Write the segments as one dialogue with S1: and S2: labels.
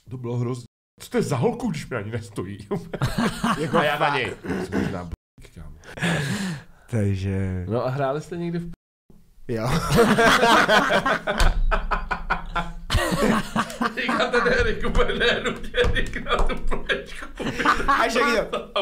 S1: To bylo hrozně. Co to je za holku, když mi ani nestojí? Jako a já na něj.
S2: Takže...
S1: No a hráli jste někdy v...
S2: Jo.
S1: Říkáte ne, Riku, ne, nutě, Riku na tu plečku.
S2: Až jak to.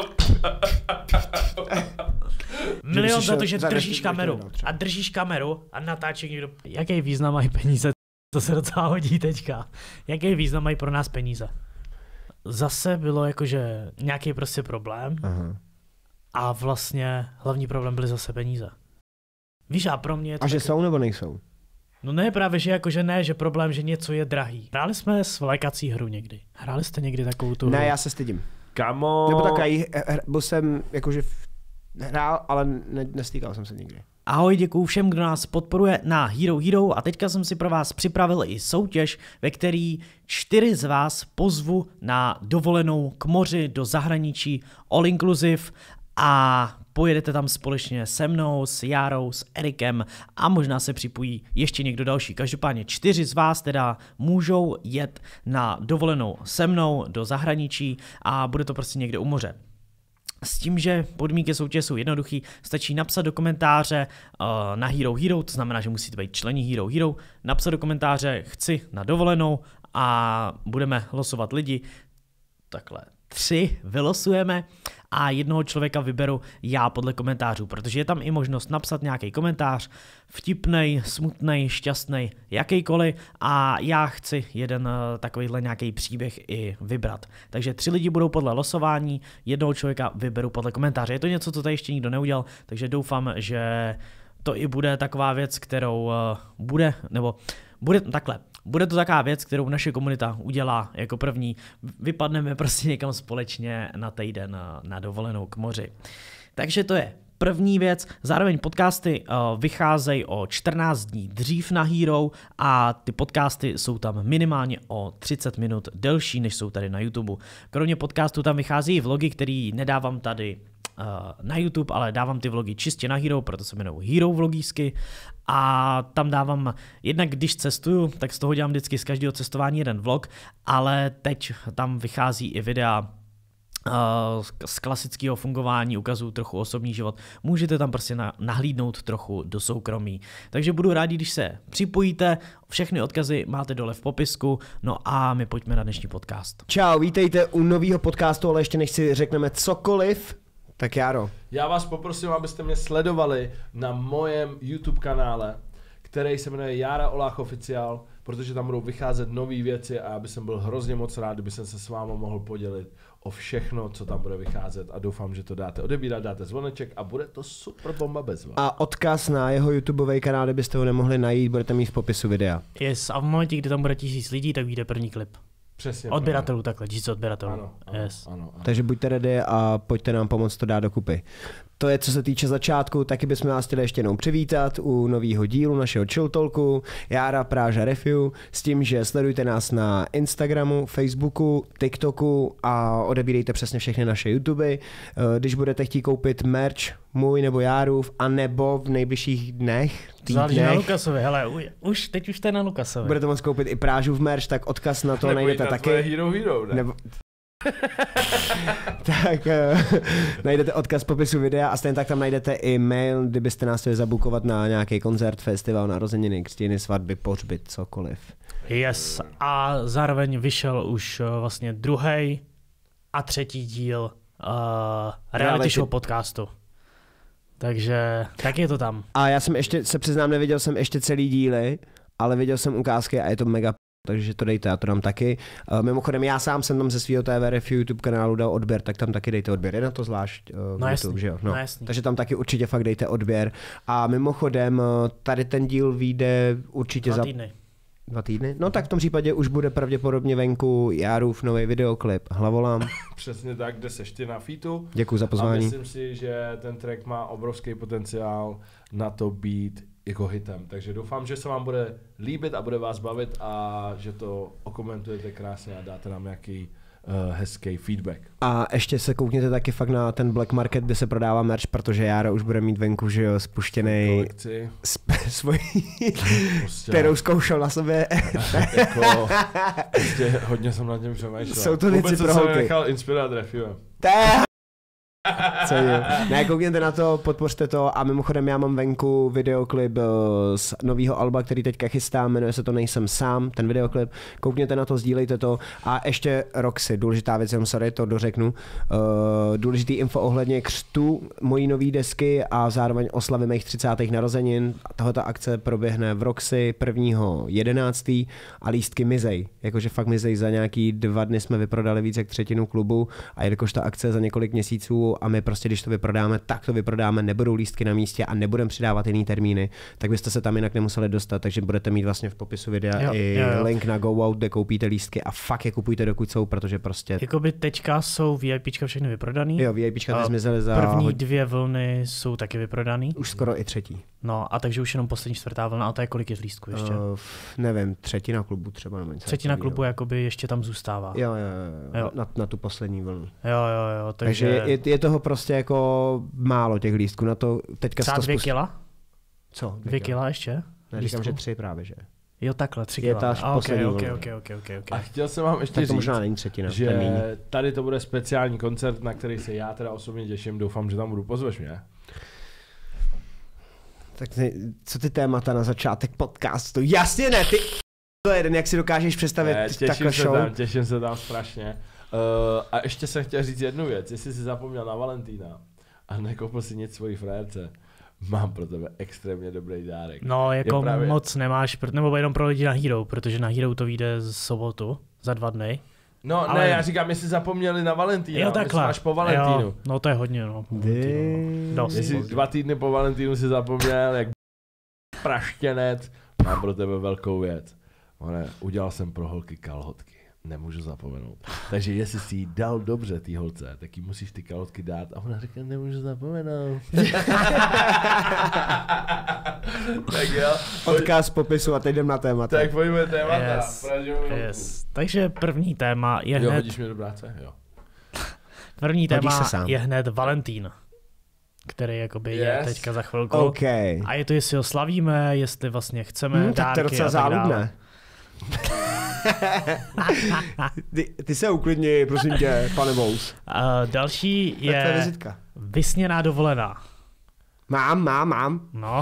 S3: Milion za to, že držíš kameru. A držíš kameru a natáčí někdo. Jaký význam mají peníze? To se docela hodí teďka. Jaký význam mají pro nás peníze? Zase bylo jakože nějaký prostě problém.
S2: Aha.
S3: A vlastně hlavní problém byly zase peníze. Víš, a pro mě...
S2: A že jsou nebo nejsou?
S3: No ne, právě, že jakože ne, že problém, že něco je drahý. Hráli jsme svlékací hru někdy. Hráli jste někdy takovou tu hru?
S2: Ne, já se stydím.
S1: Kamo...
S2: Nebo takový, byl jsem jakože hrál, ale nestýkal jsem se nikdy.
S3: Ahoj, děkuju všem, kdo nás podporuje na Hero Hero a teďka jsem si pro vás připravil i soutěž, ve který 4 z vás pozvu na dovolenou k moři do zahraničí all inclusive a pojedete tam společně se mnou, s Járou, s Erikem a možná se připojí ještě někdo další. Každopádně 4 z vás teda můžou jet na dovolenou se mnou do zahraničí a bude to prostě někde u moře. S tím, že podmínky soutěže jsou jednoduchý, stačí napsat do komentáře na Hero Hero, to znamená, že musíte být členi Hero Hero, napsat do komentáře chci na dovolenou a budeme losovat lidi. Takhle 3 vylosujeme a jednoho člověka vyberu já podle komentářů, protože je tam i možnost napsat nějaký komentář, vtipnej, smutnej, šťastnej, jakýkoliv a já chci jeden takovýhle nějaký příběh i vybrat. Takže 3 lidi budou podle losování, jednoho člověka vyberu podle komentáře. Je to něco, co tady ještě nikdo neudělal, takže doufám, že to i bude taková věc, kterou bude to taková věc, kterou naše komunita udělá jako první. Vypadneme prostě někam společně na týden na dovolenou k moři. Takže to je první věc. Zároveň podcasty vycházejí o 14 dní dřív na Hero a ty podcasty jsou tam minimálně o 30 minut delší, než jsou tady na YouTube. Kromě podcastu tam vychází i vlogy, který nedávám tady na YouTube, ale dávám ty vlogy čistě na Hero, proto se jmenují Hero vlogísky a tam dávám, jednak když cestuju, tak z toho dělám vždycky z každého cestování jeden vlog, ale teď tam vychází i videa z klasického fungování, ukazuju trochu osobní život, můžete tam prostě nahlídnout trochu do soukromí. Takže budu rádi, když se připojíte, všechny odkazy máte dole v popisku, no a my pojďme na dnešní podcast.
S2: Čau, vítejte u nového podcastu, ale ještě než si řekneme cokoliv, tak Járo.
S1: Já vás poprosím, abyste mě sledovali na mojem YouTube kanále, který se jmenuje Jára Olách Oficiál, protože tam budou vycházet nové věci a já bych byl hrozně moc rád, kdyby jsem se s váma mohl podělit o všechno, co tam bude vycházet a doufám, že to dáte odebírat, dáte zvoneček a bude to super bomba bez vás.
S2: A odkaz na jeho YouTubeový kanál, kdybyste ho nemohli najít, budete mít v popisu videa.
S3: Yes, a v momentě, kdy tam bude 1000 lidí, tak vyjde první klip.
S1: Přesně.
S3: Odběratelů takhle, 1000 odběratelů.
S1: Ano.
S2: Takže buďte ready a pojďte nám pomoct to dát dokupy. To je, co se týče začátku, taky bychom vás chtěli ještě jednou přivítat u nového dílu našeho Chill Talku, Jára Práža Review, s tím, že sledujte nás na Instagramu, Facebooku, TikToku a odebírejte přesně všechny naše YouTube. Když budete chtít koupit merch můj nebo Járův, anebo v nejbližších dnech,
S3: záleží na Lukasovi, hele, teď už to je na Lukasovi.
S2: Budete moct koupit i Prážův merch, tak odkaz na to najdete taky.
S1: Hero, ne?
S2: Tak najdete odkaz v popisu videa a stejně tak tam najdete i mail, kdybyste nás chtěli zabukovat na nějaký koncert, festival, narozeniny, křtiny, svatby, pohřby, cokoliv.
S3: Yes, a zároveň vyšel už vlastně 2. a 3. díl reality show podcastu. Takže tak je to tam.
S2: A já jsem ještě, se přiznám, neviděl jsem ještě celý díly, ale viděl jsem ukázky a je to mega takže to dejte, já to dám taky. Mimochodem já sám jsem tam ze svého TV Review YouTube kanálu dal odběr, tak tam taky dejte odběr. Je na to zvlášť YouTube, že jo? No. Takže tam taky určitě fakt dejte odběr. A mimochodem tady ten díl vyjde určitě
S3: 2 týdny.
S2: 2 týdny? No tak v tom případě už bude pravděpodobně venku Járův nový videoklip Hlavolám.
S1: Přesně tak, kde seš ty na featu.
S2: Děkuji za pozvání.
S1: A myslím si, že ten track má obrovský potenciál na to být jako hitem. Takže doufám, že se vám bude líbit a bude vás bavit a že to okomentujete krásně a dáte nám nějaký hezký feedback.
S2: A ještě se koukněte taky fakt na ten black market, kde se prodává merch, protože Jára už bude mít venku, že jo, spuštěnej svoji, kterou zkoušel na sobě.
S1: Jako, prostě hodně jsem na něm přemýšlel.
S2: Jsou to věci pro holky.
S1: Vůbec jsem nechal inspirovat reviewem.
S2: Co je? Ne, koukněte na to, podpořte to a mimochodem já mám venku videoklip z nového alba, který teďka chystám, jmenuje se to Nejsem sám, ten videoklip, koukněte na to, sdílejte to a ještě Roxy, důležitá věc, jenom sorry, to dořeknu, důležitý info ohledně křtu mojí nový desky a zároveň oslavy mých 30. narozenin. Tohoto akce proběhne v Roxy 1.11. a lístky mizej, jakože fakt mizej, za nějaký 2 dny jsme vyprodali víc jak 1/3 klubu a jelikož ta akce za několik měsíců a my prostě, když to vyprodáme, tak to vyprodáme, nebudou lístky na místě a nebudeme přidávat jiný termíny, tak byste se tam jinak nemuseli dostat, takže budete mít vlastně v popisu videa jo. Link na Go Out, kde koupíte lístky a fakt je kupujte, dokud jsou, protože prostě...
S3: Jakoby teďka jsou VIPčka všechny vyprodaný.
S2: Jo, VIPčka ty zmizely za...
S3: První 2 vlny jsou taky vyprodaný.
S2: Už skoro i 3.
S3: No a takže už jenom poslední 4. vlna a to je kolik je z lístku ještě?
S2: Nevím, 1/3 klubu třeba. Nebo
S3: 1/3 klubu jakoby ještě tam zůstává.
S2: Jo. Na tu poslední vlnu.
S3: Jo,
S2: takže je toho prostě jako málo těch lístků. Na to teďka
S3: třeba 2 kila?
S2: Co?
S3: 2 kila ještě?
S2: Ne, říkám, že 3 právě, že?
S3: Jo, takhle, 3
S2: kila.
S3: Je ta
S2: poslední
S3: okay.
S2: vlna.
S1: A chtěl jsem vám ještě
S2: tak to
S1: říct,
S2: možná není 1/3,
S1: že tady to bude speciální koncert, na který se já teda osobně těším. Doufám, že tam budu. Pozveš mě?
S2: Tak co ty témata na začátek podcastu? Jasně ne, ty to jeden, jak si dokážeš představit takovou show.
S1: Těším se tam strašně. A ještě jsem chtěl říct jednu věc, jestli jsi zapomněl na Valentína a nekoupil si nic svojí frérce, mám pro tebe extrémně dobrý dárek.
S3: No, jako právě... moc nemáš, nebo jenom pro lidi na Hero, protože na Hero to vyjde z sobotu, za 2 dny.
S1: No ale... ne, já říkám, jestli zapomněli na Valentína,
S3: jo, takhle.
S1: Až po Valentínu.
S3: Jo, no to je hodně, no.
S1: Jestli 2 týdny po Valentínu si zapomněl, jak praštěnec, mám pro tebe velkou věc. Udělal jsem pro holky kalhotky, nemůžu zapomenout. Takže jestli jsi jí dal dobře té holce, tak jí musíš ty kalhotky dát a ona říká, nemůžu zapomenout. Tak jo.
S2: Podcast popisu a teď jdem na témata.
S1: Tak pojďme témata.
S3: Yes. Takže první téma je
S1: hned...
S3: Jo,
S1: hodíš mě do práce? Jo.
S3: První téma je hned Valentín, který jakoby je teďka za chvilku.
S2: Okay.
S3: A je to, jestli ho slavíme, jestli vlastně chceme dárky
S2: tak to je docela záludné. Ty se uklidni, prosím tě, pane Bous.
S3: Další je vysněná dovolená.
S2: Mám.
S3: No.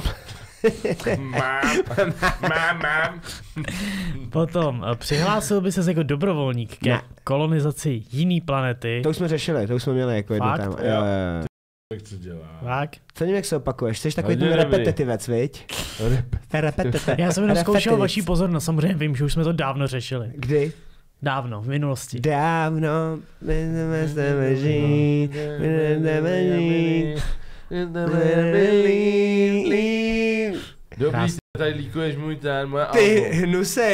S1: Mám.
S3: Potom přihlásil by ses jako dobrovolník ke kolonizaci jiný planety.
S2: To už jsme řešili, to už jsme měli jako jedno téma. Jo.
S1: Co dělá?
S3: Tak.
S2: Co nevím, jak se opakuješ, jsi takový ten repetitivec, viď? Repetitivec.
S3: Já jsem jenom zkoušel vaší pozornost, samozřejmě vím, že už jsme to dávno řešili.
S2: Kdy?
S3: Dávno, v minulosti.
S2: Dávno, my jsme žít,
S1: Dobrý, tady líkuješ moje album.
S2: Ty hnuse.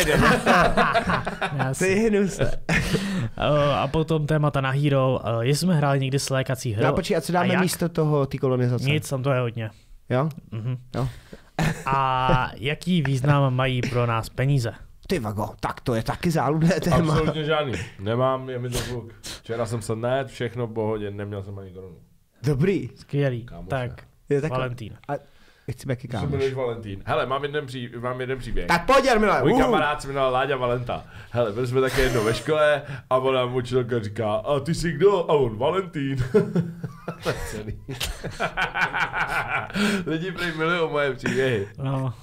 S2: Ty hnuse.
S3: A potom témata na Hero. Jestli jsme hráli někdy slékací hru.
S2: No počkej, a co dáme místo toho, ty kolonizace?
S3: Nic, tam to je hodně.
S2: Jo?
S3: Jo. A jaký význam mají pro nás peníze?
S2: Ty vago, tak to je taky záludné téma.
S1: Absolutně žádný. Nemám, je mi to kluk. Včera jsem se všechno v pohodě, neměl jsem ani korunu.
S2: Dobrý.
S3: Skvělý. Tak, Valentín.
S2: Chci jaký kámoš.
S1: Jsi Valentín. Hele, mám jeden příběh.
S2: Tak pojď, Jarmile.
S1: Můj kamarád se jmenoval Láďa Valenta. Hele, byli jsme také jednou ve škole a ona mu učitelka říká, a ty jsi kdo? A on, Valentín. Tak celý. Lidi prý milujou moje příběhy.
S3: No.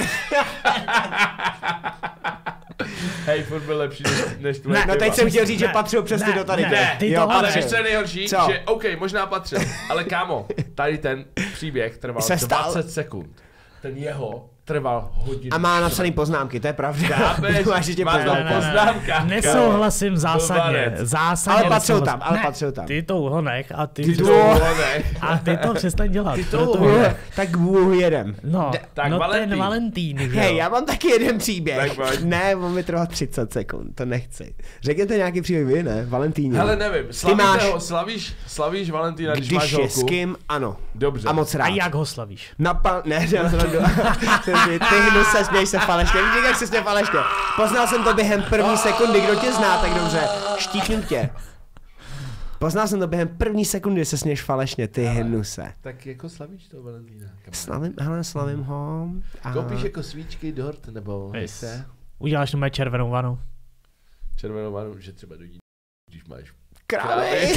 S1: Hej, furt byl lepší než tvoje.
S2: No teď jsem chtěl říct, že patřil přesně do tady.
S1: Ale víš, co je nejhorší? Že OK, možná patřil, ale kámo, tady ten příběh trval 20 sekund. Ten jeho trval hodinu.
S2: A má napsaný poznámky, to je pravda.
S1: Poznámka.
S3: Nesouhlasím zásadně.
S2: Ale patřil tam,
S3: Ty to uhonech a ty to přestaň dělat.
S2: Tak jedem.
S3: No ten Valentín.
S2: Hej, já mám taky jeden příběh. Ne, on mi trvá 30 sekund, to nechci. Řekněte nějaký příběh vy, ne? Valentín.
S1: Hele, nevím, slavíš Valentína, když máš holku?
S2: S kým, ano.
S1: Dobře.
S2: A moc rád.
S3: A jak ho slavíš?
S2: Ne, Ty hnuse, směj se falešně, víš, jak se směj falešně. Poznal jsem to během první sekundy, kdo tě zná tak dobře, štípnu tě. Poznal jsem to během první sekundy, se směješ falešně, ty hnuse.
S1: Tak jako slavíš to Valentína?
S2: Slavím ho.
S1: Koupíš jako svíčky, dort, nebo nechce?
S3: Uděláš na mé červenou vanu.
S1: Červenou vanu, že třeba dojít, když máš
S2: krávy.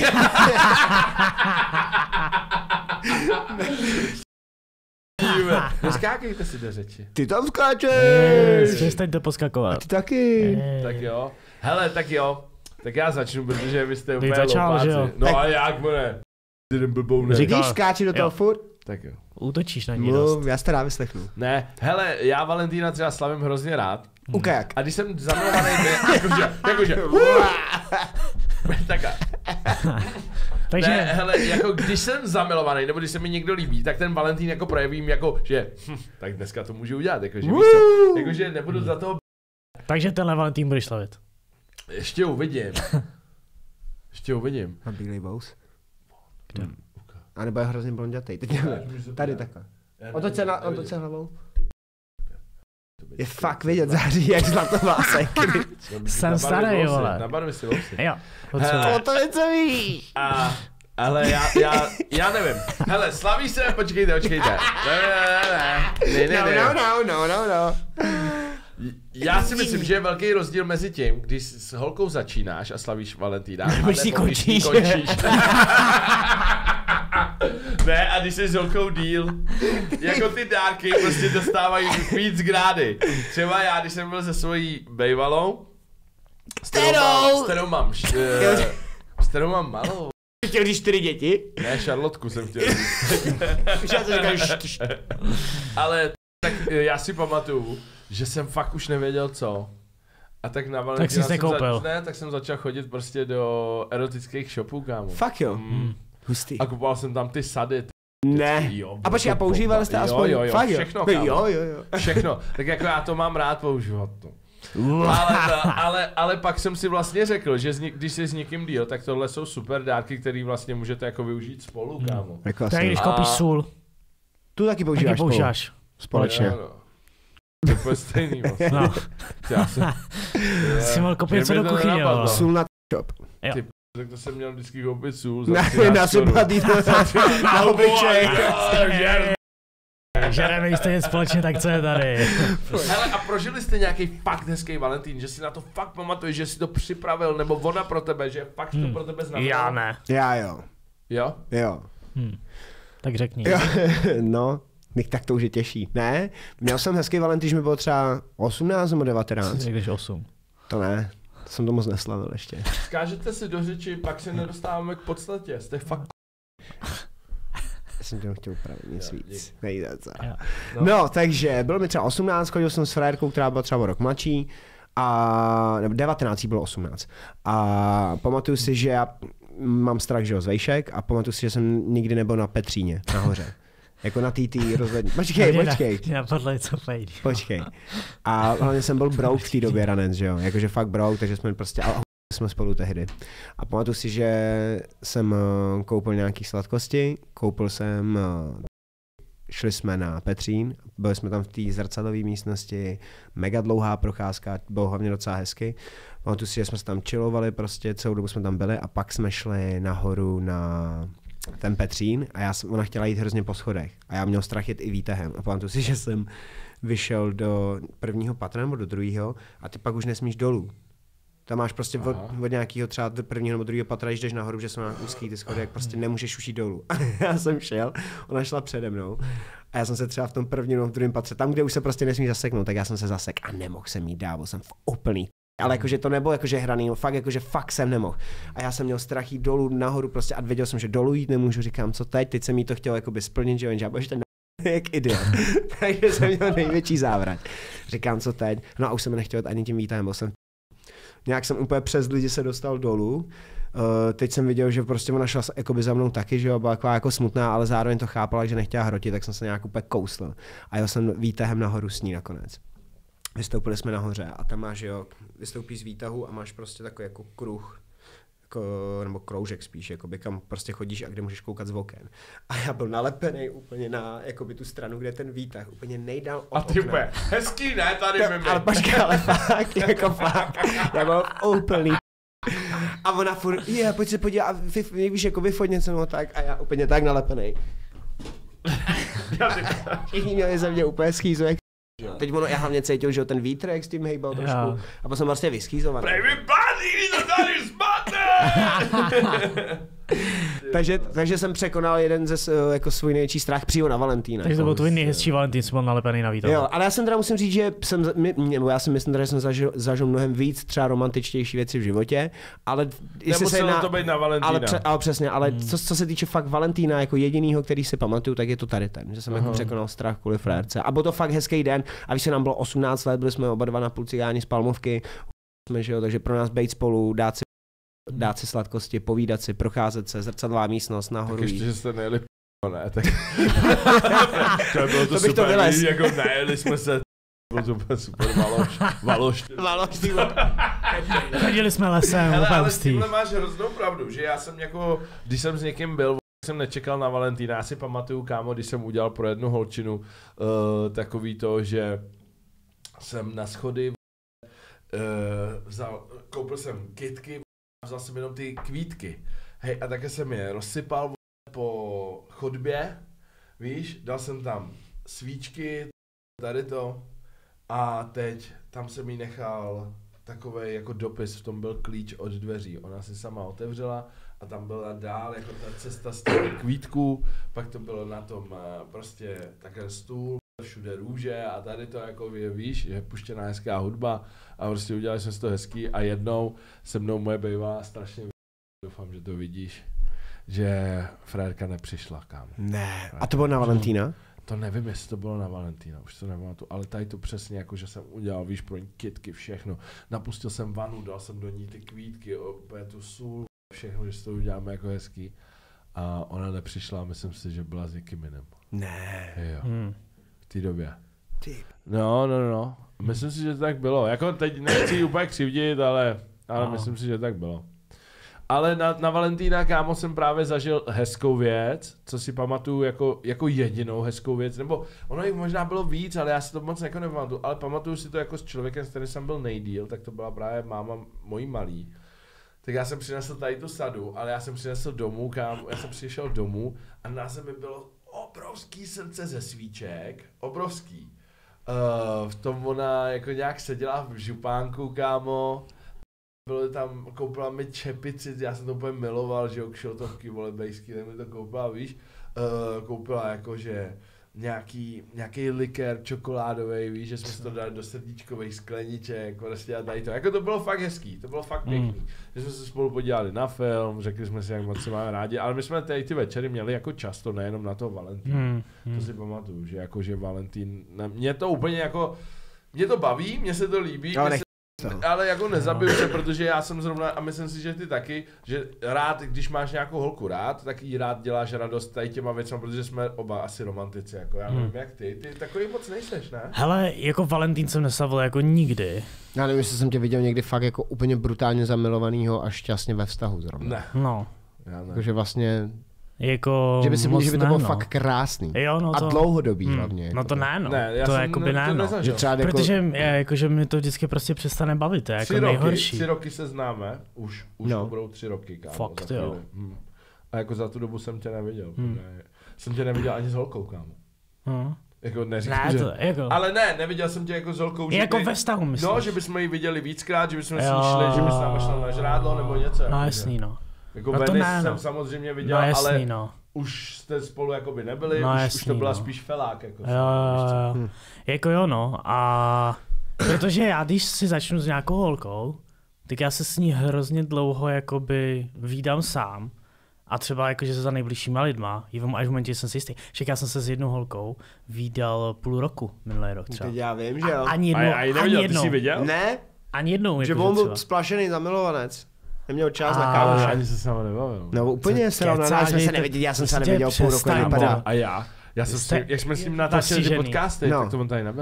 S1: Neskákejte si do řeči.
S2: Ty tam skáčeš.
S3: Přestaňte poskakovat.
S2: A ty taky.
S1: Tak jo. Hele, tak jo. Tak já začnu, protože vy jste úplně
S3: začal,
S1: lopáci.
S3: že jo?
S1: No
S2: Tak.
S1: a jak, mne? Jeden blbou ne.
S3: Říkal-
S2: Vidíš, skáči do toho
S3: Jo.
S2: furt?
S1: Tak jo.
S3: Útočíš na ní dost.
S2: Já se to rád vyslechnu.
S1: Ne, hele, já Valentína třeba slavím hrozně rád.
S2: U kajak.
S1: A když jsem zamilovaný, jakože, takhle.
S3: Takže
S1: Ne, hele, jako když jsem zamilovaný, nebo když se mi někdo líbí, tak ten Valentín jako projevím jako, že tak dneska to můžu udělat, jakože víš co, jakože nebudu za toho
S3: takže tenhle Valentín budeš slavit.
S1: Ještě uvidím.
S2: Na bílej bous.
S3: Kde?
S2: A nebo je hrozně blondětej. Teď nevím. Tady takhle. Otoč se hlavou. Je fakt vidět září, jak zlatovásek.
S3: Jsem starý, vole.
S1: Na barvy si vousy.
S3: Jo.
S1: Hele.
S2: O to je co víš.
S1: Ale já nevím. Hele, slaví se, počkejte. Ne.
S2: No.
S1: Já si myslím, že je velký rozdíl mezi tím, když s holkou začínáš a slavíš Valentína.
S3: Nebo si končíš.
S1: Ne, a když jsi s holkou díl, jako ty dárky prostě dostávají víc grády. Třeba já, když jsem byl se svojí bejvalou, s kterou mám malou.
S2: Chtěl říct 4 děti?
S1: Ne, Šarlotku jsem chtěl říct.
S2: Už já to říkal,
S1: Ale tak já si pamatuju, že jsem fakt už nevěděl co. A tak na Valentína tak jsem začal chodit prostě do erotických shopů, kámo.
S2: Fakt jo. Hustý.
S1: A kupoval jsem tam ty sady.
S2: Ne.
S1: Jo,
S2: A počkej, a používali jste aspoň?
S1: Jo,
S2: Fakt
S1: všechno, kámo.
S2: Jo.
S1: Všechno. Tak jako já to mám rád používat to. Ale pak jsem si vlastně řekl, že když jsi s někým díl, tak tohle jsou super dárky, které vlastně můžete jako využít spolu, kámo.
S3: Tak když koupíš sůl,
S2: tu taky používáš společně.
S1: No. To je úplně stejný vlastně.
S3: No.
S1: Já jsem...
S3: Jsi mohl koupit co do kuchyně,
S1: nenapadlo.
S2: Sůl na shop.
S1: Tak to jsem měl vždycky koupit sůl.
S2: Nasypat jí to na obličej.
S3: Žereme jste společně, tak co je tady?
S1: Hele, a prožili jste nějaký fakt hezký Valentín, že si na to fakt pamatuješ, že si to připravil, nebo ona pro tebe, že fakt to pro tebe znamená?
S3: Já ne.
S2: Já jo.
S1: Jo?
S3: Tak řekni.
S2: Jo. No, tak to už je těžší. Ne, měl jsem hezký Valentín, že mi bylo třeba 18 nebo 19.
S3: Když 8.
S2: To ne, to jsem to moc neslavil ještě.
S1: Skážete si do řeči, pak se nedostáváme k podstatě, jste fakt...
S2: Já jsem to chtěl upravit nic víc. Nejde co.
S1: No.
S2: Takže bylo mi třeba 18, chodil jsem s frérkou, která byla třeba o rok mladší. Nebo 19 bylo 18. A pamatuju si, že já mám strach, že z vejšek a pamatuju si, že jsem nikdy nebyl na Petříně, nahoře. Jako na TT rozvedení. Počkej.
S3: Napadlo co fejde.
S2: Počkej. A hlavně jsem byl brouk v té době ranec, že jo. Jakože fakt brouk, takže jsme prostě... jsme spolu tehdy. A pamatuju si, že jsem koupil nějaký sladkosti, šli jsme na Petřín, byli jsme tam v té zrcadlové místnosti, mega dlouhá procházka, bylo hlavně docela hezky. Pamatuju si, že jsme se tam chillovali, prostě celou dobu jsme tam byli a pak jsme šli nahoru na ten Petřín a ona chtěla jít hrozně po schodech a já měl strach jít i výtahem a pamatuju si, že jsem vyšel do prvního patra nebo do druhého a ty pak už nesmíš dolů. Tam máš prostě od nějakého třeba do prvního nebo druhého patra, když jdeš nahoru, že jsou na úzký ty schody, jak prostě nemůžeš už jít dolů. Já jsem šel, ona šla přede mnou a já jsem se třeba v tom prvním nebo v druhém patře, tam, kde už se prostě nesmíš zaseknout, tak já jsem se zasek a nemohl jsem jít dál, byl jsem v úplný. Ale jakože to nebylo jakože hraný, fakt jakože fakt jsem nemohl. A já jsem měl strach jít dolů, nahoru prostě a věděl jsem, že dolů jít nemůžu, říkám, co teď jsem jí to chtěl jakoby splnit, že já bože, ten jak idiot. Takže jsem měl největší závrat. Říkám, co teď? No a už jsem nechtěl ani tím výtahem, byl jsem nějak jsem úplně přes lidi se dostal dolů. Teď jsem viděl, že prostě ona šla jakoby za mnou taky, že jo, byla taková jako smutná, ale zároveň to chápala, že nechtěla hrotit, tak jsem se nějak úplně kousl. A jel jsem výtahem nahoru s ní nakonec. Vystoupili jsme nahoře a tam máš, jo, vystoupíš z výtahu a máš prostě takový jako kruh, nebo kroužek spíš, jakoby, kam prostě chodíš a kde můžeš koukat z oken. A já byl nalepený úplně na jakoby, tu stranu, kde ten výtah úplně nejdál od
S1: A ty
S2: okna.
S1: úplně, hezký, ne, tady mimo.
S2: Ale počkej, ale fakt, jako fakt, já byl úplný. A ona furt, pojď se podívat, a víš, jako vyfoť něco, no tak, a já úplně tak nalepený. Všichni měli ze mě úplně schýzu, jak teď ono, já hlavně cítil, že ten vítr, jak s tím hejbal trošku, a potom jsem vlastně vyschýzovaný.
S1: Prej vypadí, to tady zmatne!
S2: takže jsem překonal jeden ze jako svůj největší strach přímo na Valentína.
S3: Takže to byl tvůj nejhezčí Valentín, jsem byl nalepený na výtahu.
S2: Jo, ale já jsem teda musím říct, že já si myslím, že jsem zažil mnohem víc třeba romantičtější věci v životě, ale
S1: nemuselo to být na Valentína.
S2: Ale přesně, ale co se týče fakt Valentína jako jedinýho, který si pamatuju, tak je to tady ten, že jsem jako překonal strach kvůli frérce. A byl to fakt hezký den, a když se nám bylo 18 let, byli jsme oba dva na půl cigáni z Palmovky, takže pro nás bejt spolu, dát si sladkosti, povídat si, procházet se, zrcadlová místnost nahoru.
S1: Tak ještě, že jste nejeli ne, tak bylo to
S2: bych
S1: super,
S2: to vylez.
S1: jako najeli jsme se, bylo to úplně super, valoš.
S3: Chodili jsme lesem,
S1: hele, ale s tímhle máš hroznou pravdu, že já jsem jako, když jsem s někým byl, jsem nečekal na Valentína, já si pamatuju, kámo, když jsem udělal pro jednu holčinu takový to, že jsem na schody koupil jsem kytky, vzal jsem jenom ty kvítky, hej, a také jsem je rozsypal po chodbě, víš, dal jsem tam svíčky, tady to, a teď tam jsem jí nechal takovej jako dopis, v tom byl klíč od dveří, ona si sama otevřela a tam byla dál jako ta cesta z těch kvítků, pak to bylo na tom prostě takhle stůl, všude růže a tady to jako víš, je puštěná hezká hudba a prostě udělali jsme to hezký a jednou se mnou moje bejvá strašně doufám, že to vidíš, že frérka nepřišla, kámo.
S2: Ne, a to bylo na Valentína?
S1: To nevím, jestli to bylo na Valentína, už to nepamatuju, ale tady to přesně jako, že jsem udělal, víš, pro ní kytky, všechno. Napustil jsem vanu, dal jsem do ní ty kvítky, opět tu sůl, všechno, že si to uděláme jako hezký. A ona nepřišla, myslím si, že byla s někým jiným.
S2: Ne.
S1: Jo. V té době. No. Myslím si, že to tak bylo. Jako teď nechci úplně křivdit, ale myslím si, že tak bylo. Ale na Valentína, kámo, jsem právě zažil hezkou věc, co si pamatuju jako jedinou hezkou věc, nebo ono jich možná bylo víc, ale já si to moc jako nepamatuju, ale pamatuju si to jako s člověkem, s kterým jsem byl nejdýl, tak to byla právě máma mojí malý. Tak já jsem přinesl tady tu sadu, ale já jsem přinesl domů, kámo, já jsem přišel domů a na zemi bylo obrovský srdce ze svíček, obrovský. V tom ona jako nějak seděla v župánku, kámo. Bylo tam, koupila mi čepici, já jsem to úplně miloval, že jo, kšiltovky, vole, bejsky, tak mi to koupila, víš, koupila jakože nějaký likér čokoládový, víš, že jsme si to dali do srdíčkových skleniček, prostě a tady to, jako to bylo fakt hezký, to bylo fakt pěkný, že jsme se spolu podívali na film, řekli jsme si, jak moc se máme rádi, ale my jsme tady ty večery měli jako často, nejenom na toho Valentína, to si pamatuju, že jakože Valentín, mě to úplně jako, mě to baví, mně se to líbí, ale jako nezabiju se, protože já jsem zrovna, a myslím si, že ty taky, že rád, když máš nějakou holku rád, tak jí rád děláš radost tady těma věcma, protože jsme oba asi romantici, jako já nevím jak ty takový moc nejseš, ne?
S3: Hele, jako Valentín jsem neslavil jako nikdy.
S2: Já nevím, jestli jsem tě viděl někdy fakt jako úplně brutálně zamilovanýho a šťastně ve vztahu zrovna.
S1: Ne.
S3: No.
S2: Takže vlastně...
S3: Jako
S2: že by si měl, že by to bylo fakt krásný.
S3: Jo, no to...
S2: A dlouhodobý hlavně.
S3: No to ne, no.
S1: Ne, já
S3: to
S1: jsem
S3: jakoby ne, no.
S2: Že třeba
S3: Protože mě to vždycky prostě přestane bavit, to je jako nejhorší.
S1: 3 roky se známe, už to budou 3 roky, kámo.
S3: Fakt, jo.
S1: A jako za tu dobu jsem tě neviděl. Jsem tě neviděl ani s holkou, kámo. Jako neříkám,
S3: že... jako...
S1: Ale ne, neviděl jsem tě jako s holkou, že
S3: jako ve vztahu, myslím.
S1: No, že bychom ji viděli víckrát, že bychom si šli, že bys nám šel na žrádlo nebo něco.
S3: No jasný, no.
S1: Jako Venice jsem samozřejmě viděl,
S3: no, jasný,
S1: ale
S3: no.
S1: už jste spolu jakoby nebyli,
S3: no,
S1: už to byla spíš felák. Jako
S3: jo. Jako jo, no. A protože já, když si začnu s nějakou holkou, tak já se s ní hrozně dlouho jakoby vídám sám. A třeba jakože se za nejbližšíma lidma, až v momentě jsem si jistý. Však já jsem se s jednou holkou vídal půl roku, minulý rok třeba.
S2: Teď já vím, že jo.
S3: Ani jednou.
S1: Ty jsi viděl?
S2: Ne?
S3: Ani jednou.
S2: Že on byl splašený zamilovanec. Neměl čas na kámoše.
S1: Ani se s náma nebavil.
S2: No úplně se rovná, jsme se neviděli, já jsem se neviděl půl roku, jak vypadá.
S1: A já jsem jak jsme s ním natáčeli ty podcasty, tak to on tady nebyl.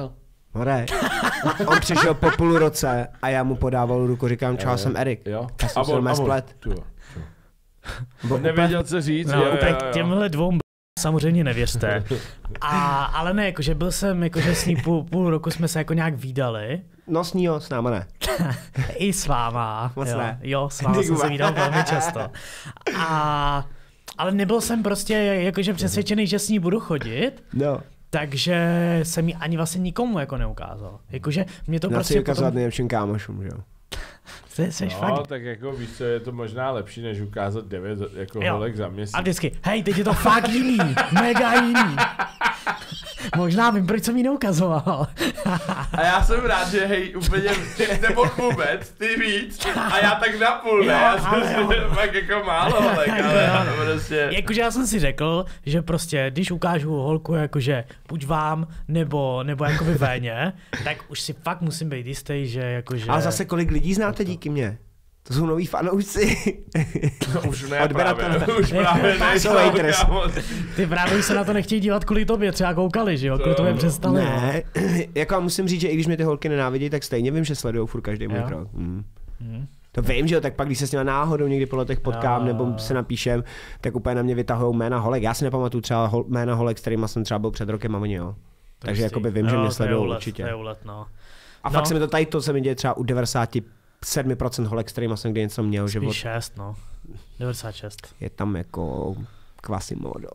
S2: More. On přišel po půl roce a já mu podával ruku, říkám, čau, jsem Erik.
S1: Jo.
S2: Já jsem se doma splet.
S1: On nevěděl, co říct.
S3: No, tak těmhle dvou samozřejmě nevěřte. Ale ne, jakože byl jsem, jakože s ní půl roku jsme se jako nějak vídali.
S2: No s ní jo, s náma ne.
S3: I s váma.
S2: Moc ne.
S3: Jo, s váma jsem se vídal velmi často. Ale nebyl jsem prostě jakože přesvědčený, že s ní budu chodit.
S2: No.
S3: Takže jsem ji ani vlastně nikomu jako neukázal. Jakože mě to prostě
S2: ukazovat nejlepším kámošům, že jo?
S1: No, tak jako víš co, je to možná lepší, než ukázat 9 jako holek za měsíc.
S3: A vždycky, hej, teď je to fakt jiný, mega jiný. Možná vím, proč jsem ji neukazoval.
S1: A já jsem rád, že hej, úplně nebo vůbec, ty víc, a já tak napůl, ne? Já jsem si fakt jako málo holek, ale prostě...
S3: Jakože já jsem si řekl, že prostě, když ukážu holku jakože buď vám, nebo jakoby Véně, tak už si fakt musím být jistý, že jakože...
S2: Ale zase kolik lidí znáte díky mně? To jsou noví fanoušci.
S1: No, už ne právě, už právě nejsou.
S3: Ty právě se na to nechtějí dívat kvůli tobě, třeba koukali, že jo, kvůli tobě přestali.
S2: Ne, jako já musím říct, že i když mě ty holky nenávidí, tak stejně vím, že sledujou furt každý můj krok. To vím, že jo, tak pak když se s nimi náhodou někdy po letech potkám nebo se napíšem, tak úplně na mě vytahujou jména holek. Já si nepamatuju třeba jména holek, s kterýma jsem třeba byl před rokem a oni jo. Takže jakoby vím, že mě sledují určitě.
S3: To je úlet, no.
S2: A fakt se mi to tady to se mi děje třeba u 97% holek, s kterýma jsem kdy něco měl.
S3: Spíš 6, no. 96.
S2: Je tam jako Quasimodo.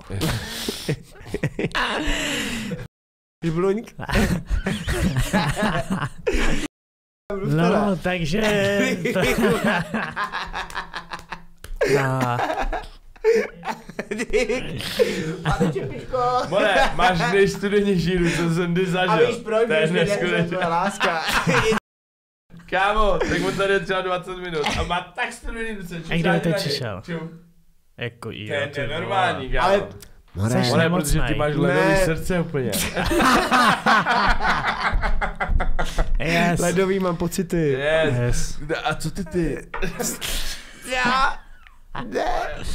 S2: Žbluňk.
S3: No, takže...
S1: More, máš nejstudenější ruce, co jsem kdy zažil.
S2: A víš proč,
S1: to je neskutečná
S2: láska.
S1: Kámo, tak mu tady je třeba 20 minut a má tak studený ruce.
S3: A kde teď přišel? Jako jo,
S1: to je normální, kámo.
S2: Ale...
S1: More, protože ty máš ledový srdce úplně.
S3: Yes.
S2: Ledový mám pocity.
S1: Yes. A co ty?
S2: Já? Ne.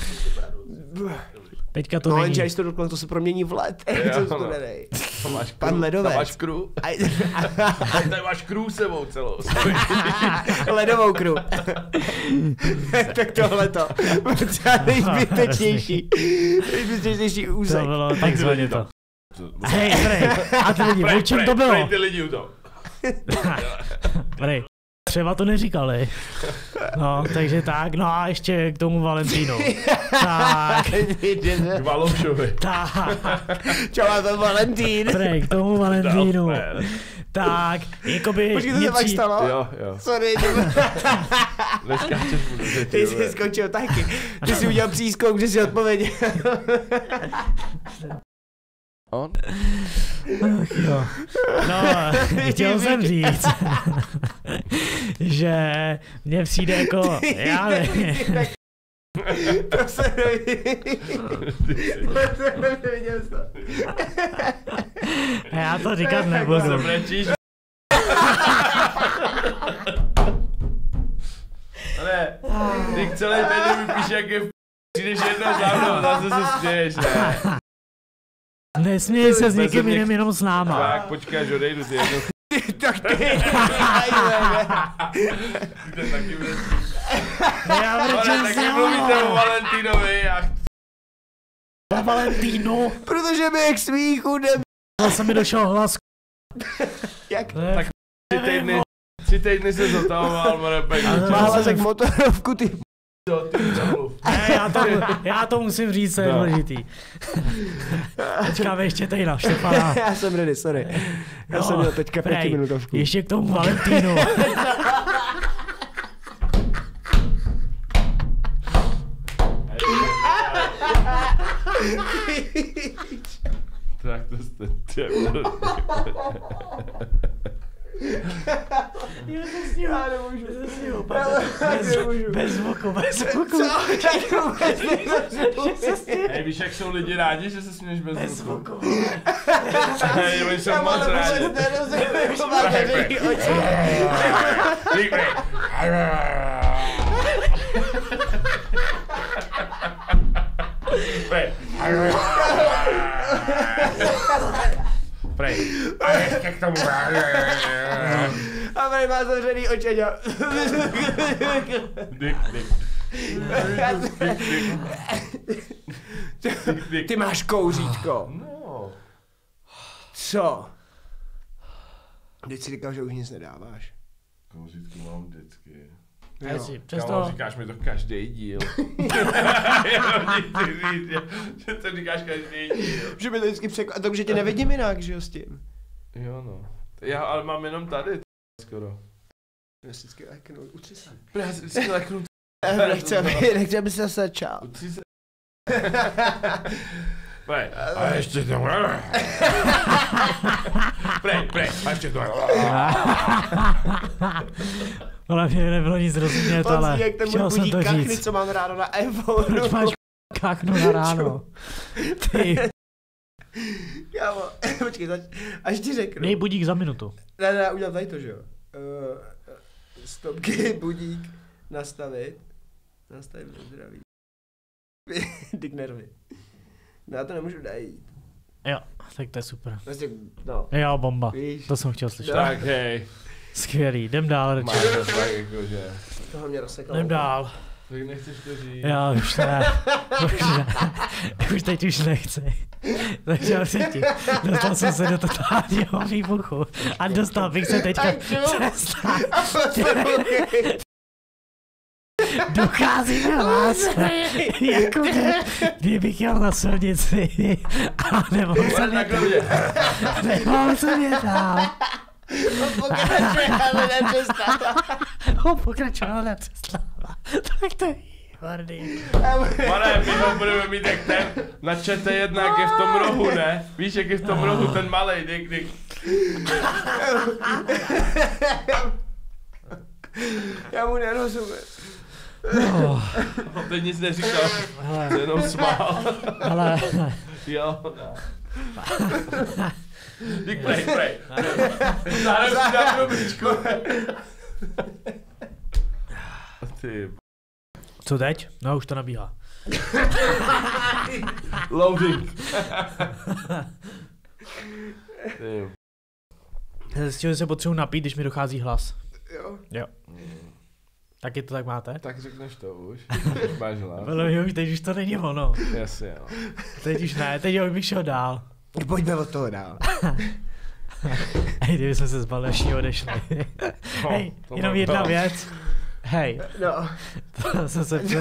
S3: Teďka to
S2: no,
S3: není.
S2: jenže až to dotknu, to se promění v led. Pan
S1: Ledové. Tam máš crew. Tady máš crew sebou celou.
S2: Ledovou crew. Tak tohleto. Třeba nejzbytečnější úsek.
S3: To bylo takzvaně to. Hej, Brej, a ty lidi, o čem to bylo?
S1: Brej, ty lidi u toho.
S3: Brej, třeba to neříkali. No, takže tak, no a ještě k tomu Valentínu. Tak.
S1: K Valoušovi.
S3: Tak.
S2: Čau, to Valentín.
S3: Brej, k tomu Valentínu. Tak, jakoby...
S2: Počkej, to se pak stalo?
S1: Jo.
S2: Sorry.
S1: Neskáčeš budu.
S2: Ty jsi skončil taky. Ty jsi udělal přískok, že jsi odpověděl.
S1: On?
S3: Ach jo. No, chtěl jsem říct, že mně přijde jako, já nevím.
S2: To se neviděl to.
S3: Já to říkat nebudu.
S1: Ale ty celý den mi píš, jak je přijdeš jednou za mnou, zase se směješ, ne?
S3: Nesměj se s někým jiným, jenom s náma.
S1: Tak, počkej, že odejdu ty jednou.
S2: Tak ty.
S1: Ty taky vrčíš.
S3: Já vrčím s
S1: taky mluvíte o Valentínovi.
S3: O Valentínu?
S2: Protože mi jak smíchu nebyl.
S3: Zase mi došel hlas.
S2: Jak?
S1: Tak 3 týdny se zotavoval, Marepek.
S2: Má hlasek motorovku, ty.
S3: Ne, já to musím říct, co je důležitý. Počkáme ještě tady na Štefana.
S2: Já jsem ready, sorry. Já jsem měl teďka 5minutovku.
S3: Ještě k tomu Valentínu.
S1: Tak to jste
S3: Já to sníhu. Já nemůžu. Bez zvuku.
S1: Hej, víš, jak jsou lidi rádi, že se směješ bez zvuku? Hej, oni jsou moc rádi. Prej. A ještě k tomu.
S2: A tady má zavřený oči.
S1: Dik.
S2: Ty máš kouříčko.
S1: No.
S2: Co? Teď si říkal, že už nic nedáváš.
S1: Kouřítky mám vždycky.
S3: Přesto...
S1: Říkáš mi to každý díl. Že to říkáš každý díl.
S2: Že mi to vždycky překvapí. Takže tě nevidím jinak, že jo, s tím.
S1: Jo no. Já ale mám jenom tady skoro.
S2: Já si vždycky leknu, utři se.
S1: Já si vždycky leknu.
S2: Nechci, aby se začal.
S1: Utři se. Prej, a ještě to. Prej, a ještě to.
S3: Ale mě nebylo nic rozumět, ale chtěl jsem to
S2: kachny,
S3: říct.
S2: co mám ráno na iPhone.
S3: Proč máš kachnu na ráno? Ty.
S2: Kámo, počkej, až ti řeknu.
S3: Dej budík za minutu.
S2: Ne, udělám tady to, že jo. Stopky, budík, nastavit zdraví. Dick nervy. No já to nemůžu najít.
S3: Jo, tak to je super.
S2: Vlastně, no.
S3: Jo, bomba.
S2: Víš?
S3: To jsem chtěl slyšet.
S1: Tak hej.
S3: Skvělý, jdem dál.
S1: Máš to tak jakože.
S2: Toho mě rozsekalo.
S3: Jdem dál.
S1: Tak nechceš to říct.
S3: Já už ne. Už teď už nechci. Takže ti. Dostal jsem se do totálního výbuchu. A dostal bych se teďka přestat. Docházíme vás, jako kdybych jel na silnici a nemohl jsem je dál. Pokračoval nepřestává. Tak to je výborný.
S1: Pane, my ho budeme mít jak ten na ČT1, jak je v tom rohu, ne? Víš, jak je v tom rohu ten malej, dik.
S2: Já mu nerozumím.
S1: Teď nic neříkal, se jenom smál.
S3: Ale...
S1: Jo, no. Dík, prej. Zároveň si dám rubičku. Ty.
S3: Co teď? No, už to nabíhá.
S1: Loading. Ty.
S3: Z čeho se potřebuji napít, když mi dochází hlas.
S2: Jo.
S3: Taky to tak máte?
S1: Tak řekneš to už. Máš hlas.
S3: Ale už teď už to není ono.
S1: Jasně, jo.
S3: Teď už ne, teď už bych šel dál.
S2: Pojďme od toho dál.
S3: Hej, kdyby jsme se zbalili, odešli. Hej, jenom jedna věc. Hej.
S2: No.
S3: To jsem se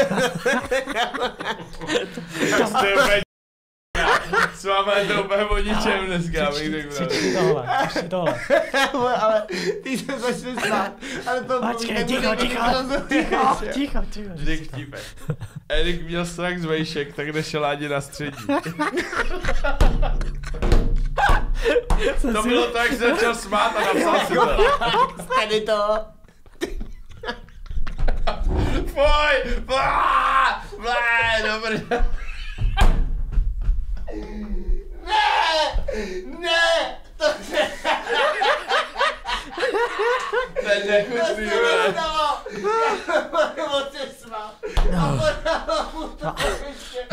S1: S váma je to úplně o ničem dneska,
S3: Přečti tohle.
S2: Ale ty se začne smát. Ale to
S3: počkej, ticho.
S1: Dick vtípek. Erik měl strach z vejšek, tak nešel ani na střední. To bylo to, jak se začal smát a napsal si to.
S2: Tady to.
S1: Pojď! Dobrý.
S2: Ne! To se...
S1: To je nechutný, vole.
S2: Já moc se smál. A podával mu to ještě.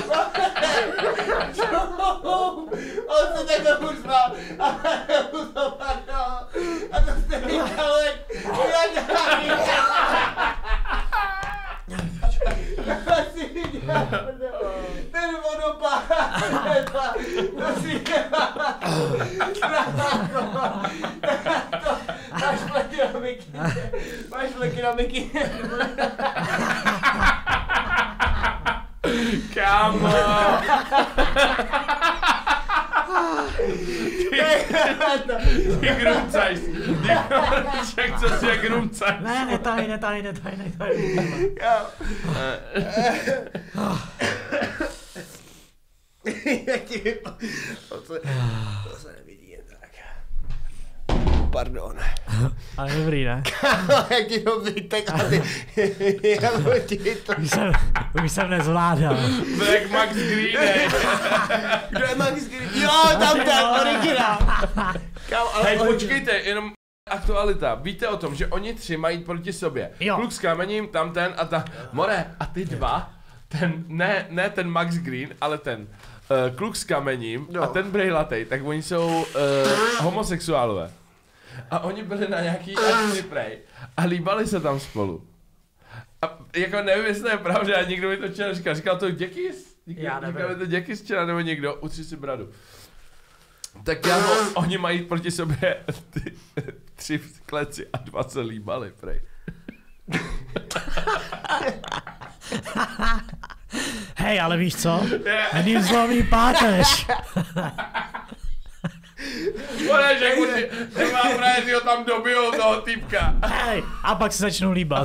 S2: On se takhle furt smál. A mu to padlo. A to jste říkal, jak asi viděl, ten vodopád, to si máš fleky na mikině,
S1: Kámo! Ty grumcajš, však co si jak grumcajš.
S3: Ne, netaj.
S2: To se nevidí jen tak. Pardon.
S3: Ale dobrý, ne?
S2: Jak ti to vytek a ty...
S3: Už jsem nezvládal.
S1: Black Max Green,
S2: Kdo je Max Green? Jo, tam ten originál.
S1: Hej, počkejte, jenom aktualita. Víte o tom, že oni tři mají proti sobě.
S3: Jo.
S1: Kluk s kamením, tam ten a ta. More, a ty dva? Ten, ne ten Max Green, ale ten kluk s kamením a ten brejlatej, tak oni jsou homosexuálové. A oni byli na nějaký akci prej a líbali se tam spolu. A jako nevím, jestli to je pravda, a někdo mi to včera říkal to Děkis?
S3: Já nevím.
S1: Říkal mi to Děkis včera, nebo někdo, utři si bradu. Tak oni mají proti sobě 3 v kleci a 2 se líbali, prej.
S3: Hej, ale víš co? Není zlomý páteř.
S1: Že má právě, že ho tam dobijou toho týpka.
S3: Hej, a pak se začnou líbat.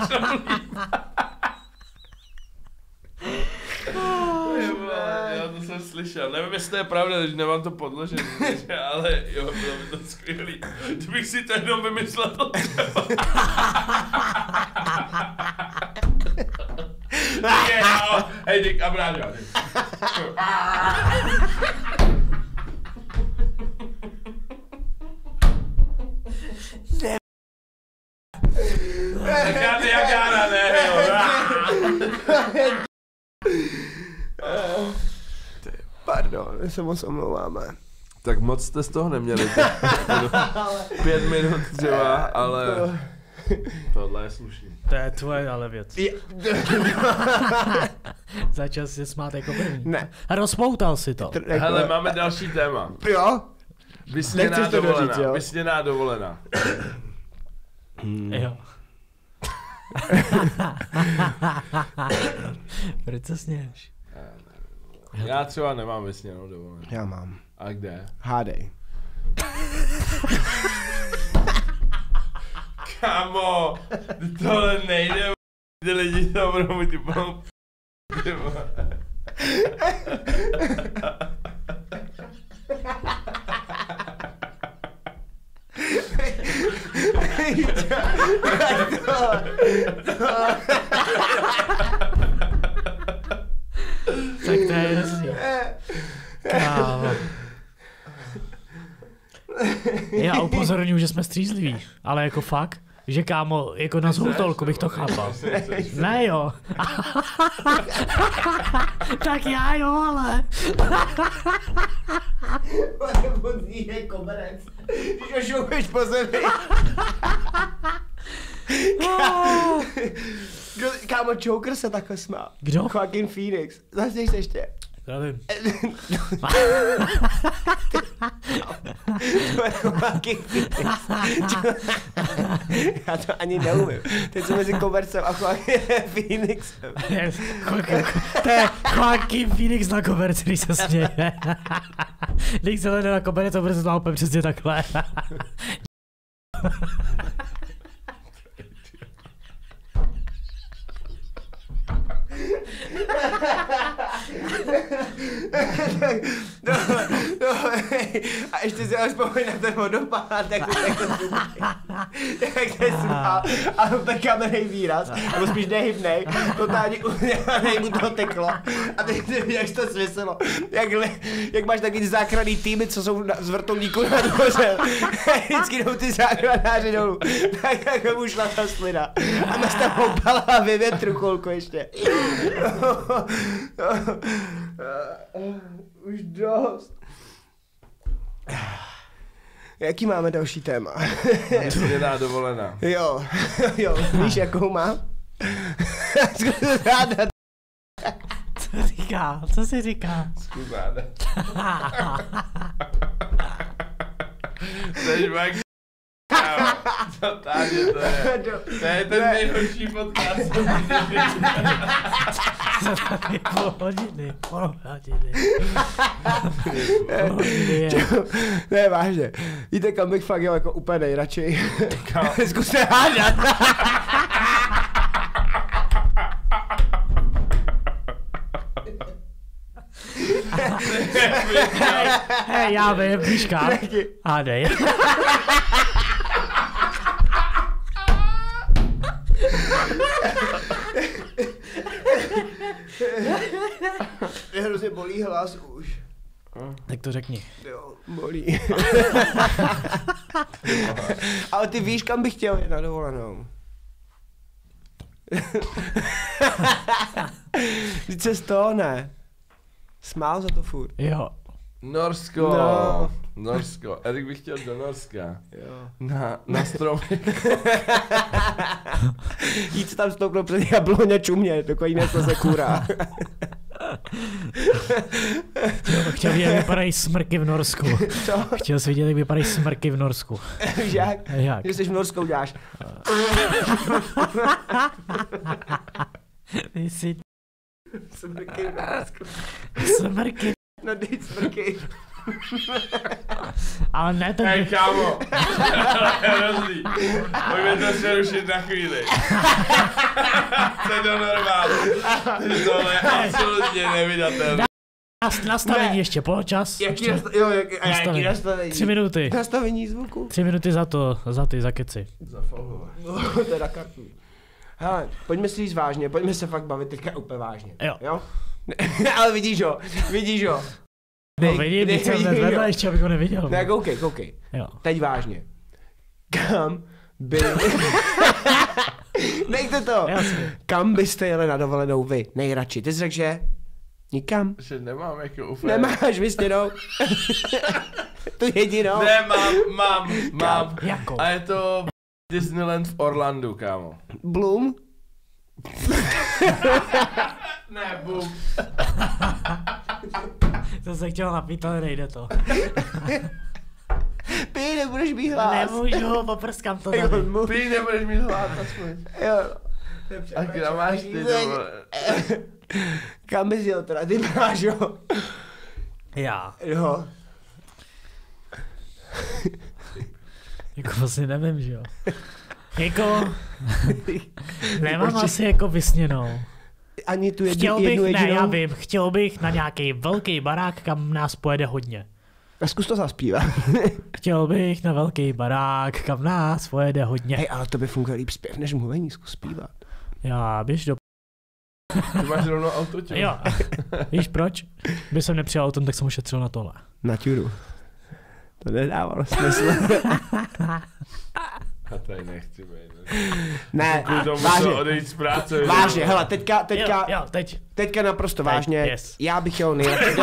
S1: Já to jsem slyšel, nevím, jestli to je pravda, že nemám to podložené, ale jo, bylo by to skvělý. Kdybych si to jenom vymyslel, to třeba. Hej, dík, a bráďo. Jak Jára, ne,
S2: Pardon, se moc omlouváme.
S1: Tak moc jste z toho neměli. 5 minut třeba, ale tohle je slušný.
S3: To je tvoje ale věc. Začal si se smát jako první.
S2: Ne.
S3: Rozpoutal si to.
S1: Hele, máme další téma.
S2: Jo?
S1: Vysněná dovolená. Vysněná dovolená.
S3: Jo. Proč se sněš?
S1: Já třeba nemám vysněnou dovolenou.
S2: Já mám.
S1: A kde?
S2: Hádej.
S1: Kámo, tohle nejde, ty lidi to budou mít úplnou
S3: Tak to je hrozný. Kámo. Já upozorňuji, že jsme střízliví, ale jako fakt, že kámo, jako na zhultolku bych to chápal. Ne jo. Tak já jo, ale.
S2: Vodní je koberec. Když ho šoupeš po zemi. Kámo, Joker se takhle smál.
S3: Kdo?
S2: Joaquin Phoenix. Zasněš se ještě.
S3: Já vím.
S2: To je Joaquin Phoenix. Já to ani neumím. Teď jsem mezi kobercem a Joaquinem Phoenixem.
S3: To je Joaquin Phoenix na koberci, když se směje. Když se jde na koberci, to bude to přesně takhle.
S2: A ještě si vzpomeň na ten vodopád, jak se smál a ten kamenej výraz, nebo spíš nehybnej, totálně udělanej mu to teklo a teď nevím, jak to sviselo, jak máš takový záchranný týmy, co jsou z vrtulníku na dvoře, vždycky jdou ty záchranáři dolů, tak jako mu šla ta slina a máš tam opala a vyvětru kolko ještě. Už dost. Jaký máme další téma?
S1: Vysněná dovolená.
S2: Jo, víš jakou mám?
S3: Co si říká?
S1: Skuzáda. Jsi mak... Totálně to je ten nejhorší podcast.
S3: Půl hodiny.
S2: Ne, vážně. Víte, kam bych fakt jel jako úplně nejradši? Zkuste hádat.
S3: Hej, já vím, víš kam? Hádej.
S2: Mě hrozně bolí hlas už.
S3: Tak to řekni.
S2: Jo, bolí. Ale ty víš, kam bych chtěl jít na dovolenou? Vždyť se z toho ne. Smál za to furt.
S3: Jo.
S1: Norsko.
S2: No.
S1: Norsko. Erik by chtěl do Norska.
S2: Jo.
S1: Na stromy.
S2: Jít se tam stoupnout před jabloň a čumě, takový něco se kůra.
S3: Chtěl vidět, jak vypadají smrky v Norsku.
S2: Co?
S3: Chtěl jsi vidět, jak vypadají smrky v Norsku.
S2: Víš jak?
S3: Jak?
S2: Že jsi v Norsku uděláš.
S3: Ty jsi
S2: Smrky v Norsku.
S3: smrky.
S2: No dej smrky.
S3: Ale ne ten...
S1: Hej, kámo. Hrozný. Pojďme to přerušit na chvíli. To je normálně. Tohle je absolutně nevydatelné.
S3: Nastavení
S2: Ne.
S3: ještě, poločas.
S2: Jaký
S3: Ještě
S2: jaký nastavení?
S3: 3 minuty.
S2: Nastavení zvuku?
S3: 3 minuty za keci.
S2: No, to je na kartu. Hele, pojďme si říct vážně, pojďme se fakt bavit teďka úplně vážně.
S3: Jo.
S2: Ale vidíš ho.
S3: No vidím, teď jsem nezvedla ještě, abych ho neviděl.
S2: Ne, koukej.
S3: Jo.
S2: Teď vážně. Kam by... Nechte to.
S3: Jasně.
S2: Kam byste jeli na dovolenou vy nejradši? Ty jsi řekl, že? Nikam.
S1: Že nemám jako úplně...
S2: Nemáš vysněnou. Tu jedinou.
S1: Ne, mám.
S3: Jako?
S1: A je to Disneyland v Orlandu, kámo.
S2: Bloom?
S1: Ne, bum.
S3: To se chtěl napít, ale nejde to.
S2: Pij, nebudeš mít hlas.
S3: Nemůžu, poprskám to
S2: Jo,
S3: tady.
S2: mluv.
S1: Ty nebudeš mít hlad aspoň.
S2: Jo.
S1: A kde máš ty dole?
S2: Kam bys jel teda? Ty máš, jo.
S3: Já.
S2: Jo.
S3: Jako vlastně nevím, že jo. Jako... Nemám asi jako vysněnou.
S2: Ani tu
S3: Chtěl
S2: jednu
S3: bych, ne,
S2: jedinou.
S3: já vím, chtěl bych na nějaký velký barák, kam nás pojede hodně.
S2: A zkus to zaspívat.
S3: Chtěl bych na velký barák, kam nás pojede hodně.
S2: Hej, ale to by funguje líp zpěv než mluvení, zkus zpívat.
S3: Já běž do...
S1: Ty máš rovnou auto, tě.
S3: Jo. Víš proč? By jsem nepřijal autem, tak jsem ušetřil na tohle.
S2: Na ťuru. To nedávalo smysl.
S1: A tady nechci být.
S2: Ne,
S1: Kvůli tomu
S2: vážně.
S1: musel odejít z práce.
S2: Vážně, hele, teďka,
S3: Jo,
S2: teďka naprosto
S3: Teď,
S2: vážně.
S3: yes.
S2: Já bych jel nejradši.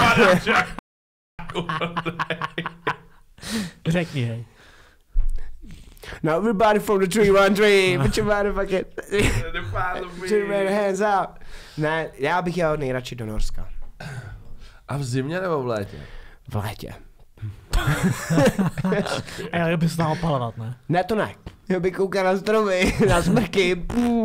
S3: Řekni, hej.
S2: Now everybody from the 313, put your motherfucking put your hands up. Ne, já bych jel nejradši do Norska.
S1: A v zimě nebo v létě?
S2: V létě.
S3: A já bys tam opalovat, ne?
S2: Ne, to ne. Já bych koukal na stromy, na smrky.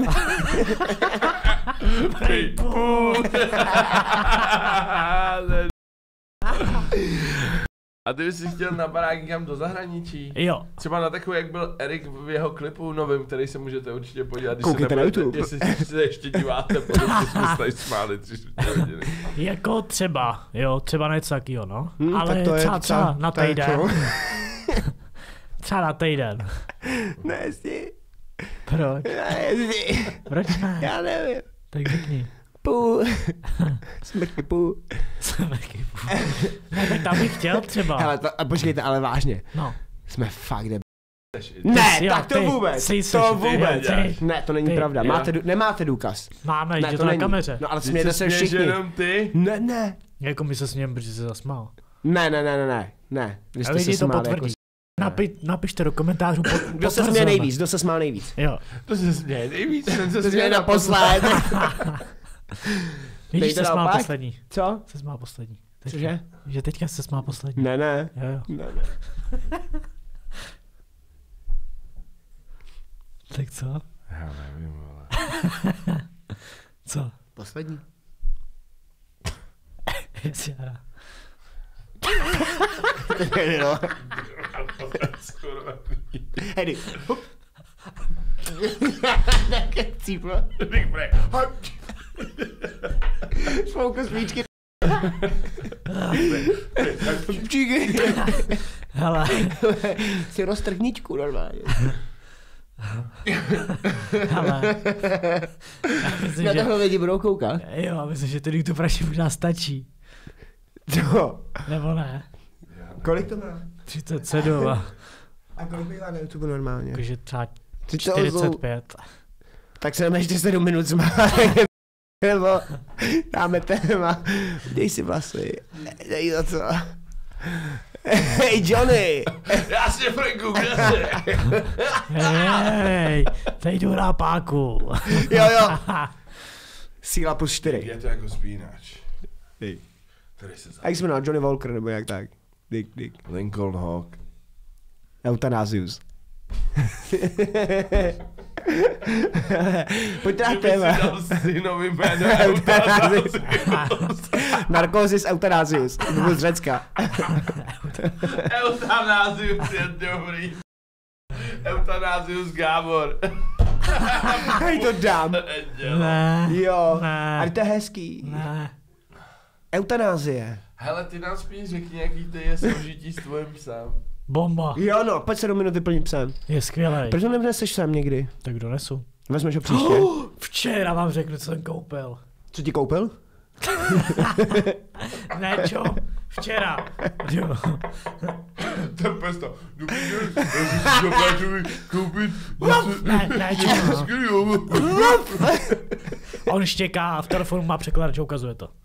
S1: A ty bys si chtěl na barák někam do zahraničí?
S3: Jo.
S1: Třeba na takový, jak byl Erik v jeho klipu novým, který se můžete určitě podívat, když
S2: Koukejte
S1: se
S2: na
S1: nebudete,
S2: YouTube.
S1: jestli se ještě díváte, protože jsme se tady smáli 3/4 hodiny.
S3: Jako třeba, jo, třeba něco takýho, no. Ale
S2: tak to je
S3: třeba na
S2: to je
S3: týden.
S2: co?
S3: Třeba na týden.
S2: Ne, jestli.
S3: Proč?
S2: Ne, jestli.
S3: Proč ne?
S2: Já nevím.
S3: Tak řekni.
S2: Půl. Smrky půl.
S3: Ne, tak tam bych chtěl třeba.
S2: Hele, a počkejte, ale vážně.
S3: No.
S2: Jsme fakt deb...
S3: Ty
S2: Ne,
S3: jsi,
S2: tak to
S3: ty,
S2: vůbec.
S3: ty jsi,
S2: To
S3: ty,
S2: vůbec.
S3: ty.
S2: Ne, to není
S3: Ty.
S2: pravda.
S1: Jo.
S2: Nemáte důkaz.
S3: Máme,
S2: Ne,
S3: že to na
S2: není.
S3: kameře.
S2: No ale
S1: Vždyť
S2: smějete se
S1: směješ
S2: všichni.
S1: jenom ty?
S2: Ne.
S3: Jako my se smějeme, protože se zasmál.
S2: Ne. Vy
S3: A
S2: jste
S3: lidi
S2: se
S3: to
S2: smáli
S3: potvrdí.
S2: jako...
S3: Napište do komentářů.
S2: Kdo se směje nejvíc? Kdo se smál nejvíc?
S3: Jo.
S1: To se směje nejvíc, ten se
S2: To
S1: směje
S2: směje naposled.
S3: Vidíš,
S2: Dejte
S3: se smál
S2: naopak.
S3: poslední.
S2: Co?
S3: Se smál poslední. Teďka.
S2: Cože?
S3: Že teďka se smál poslední.
S2: Ne.
S3: Jo.
S2: Ne.
S3: Tak co?
S1: Já nevím, vole.
S3: Co?
S2: Poslední.
S3: Jara.
S2: Hedy. Cíplo. Spouku svíčky.
S3: Hele.
S2: Si roztrhničku normálně.
S3: Hele. Já myslím,
S2: Na
S3: že...
S2: tohle lidi budou koukat.
S3: Jo, a myslím, že ten YouTube radši možná stačí.
S2: Co?
S3: Nebo ne?
S2: Kolik to má?
S3: 37
S2: A kolik bývá na YouTube normálně?
S3: jakože třeba
S2: Ty to ozou.
S3: 45.
S2: Tak se nám ještě 7 minut smát. Nebo dáme téma, dej si vlasy, dej za co. Hej Johnny!
S1: Já si Franku, kde jsi?
S3: Hej, teď jdu hrát páku.
S2: Jo. Síla plus 4.
S1: Je to jako spínač.
S2: Dej.
S1: Který se
S2: A jak se jmenuje Johnny Walker nebo jak tak? Dick.
S1: Lincoln Hawk.
S2: Eutanazius. Pojď na téma.
S1: Kdyby si dal synovi jméno
S2: Eutanazius.
S1: Eutanazius.
S2: Narkosis Eutanazius. Byl z Řecka.
S1: Eutanazius je dobrý. Eutanazius Gábor.
S2: Hej, to dám.
S3: Ne.
S2: Jo.
S3: Ne.
S2: Ale to je hezký.
S3: Ne.
S2: Eutanázie.
S1: Hele, ty nám spíš řekni, jaký ty je soužití s tvojím psem.
S3: Bomba.
S2: Jo no, pojď se do minuty plnit psem.
S3: Je skvělej.
S2: Proč ho nevneseš sem někdy?
S3: Tak donesu.
S2: Vezmeš ho příště.
S3: Včera vám řeknu, co jsem koupil.
S2: Co ti koupil?
S3: Ne, čo? Včera. Jo.
S1: Ten pes tam. Dobrý den, já si dokážu koupit.
S3: Ne, čo? On štěká a v telefonu má překladač, ukazuje to.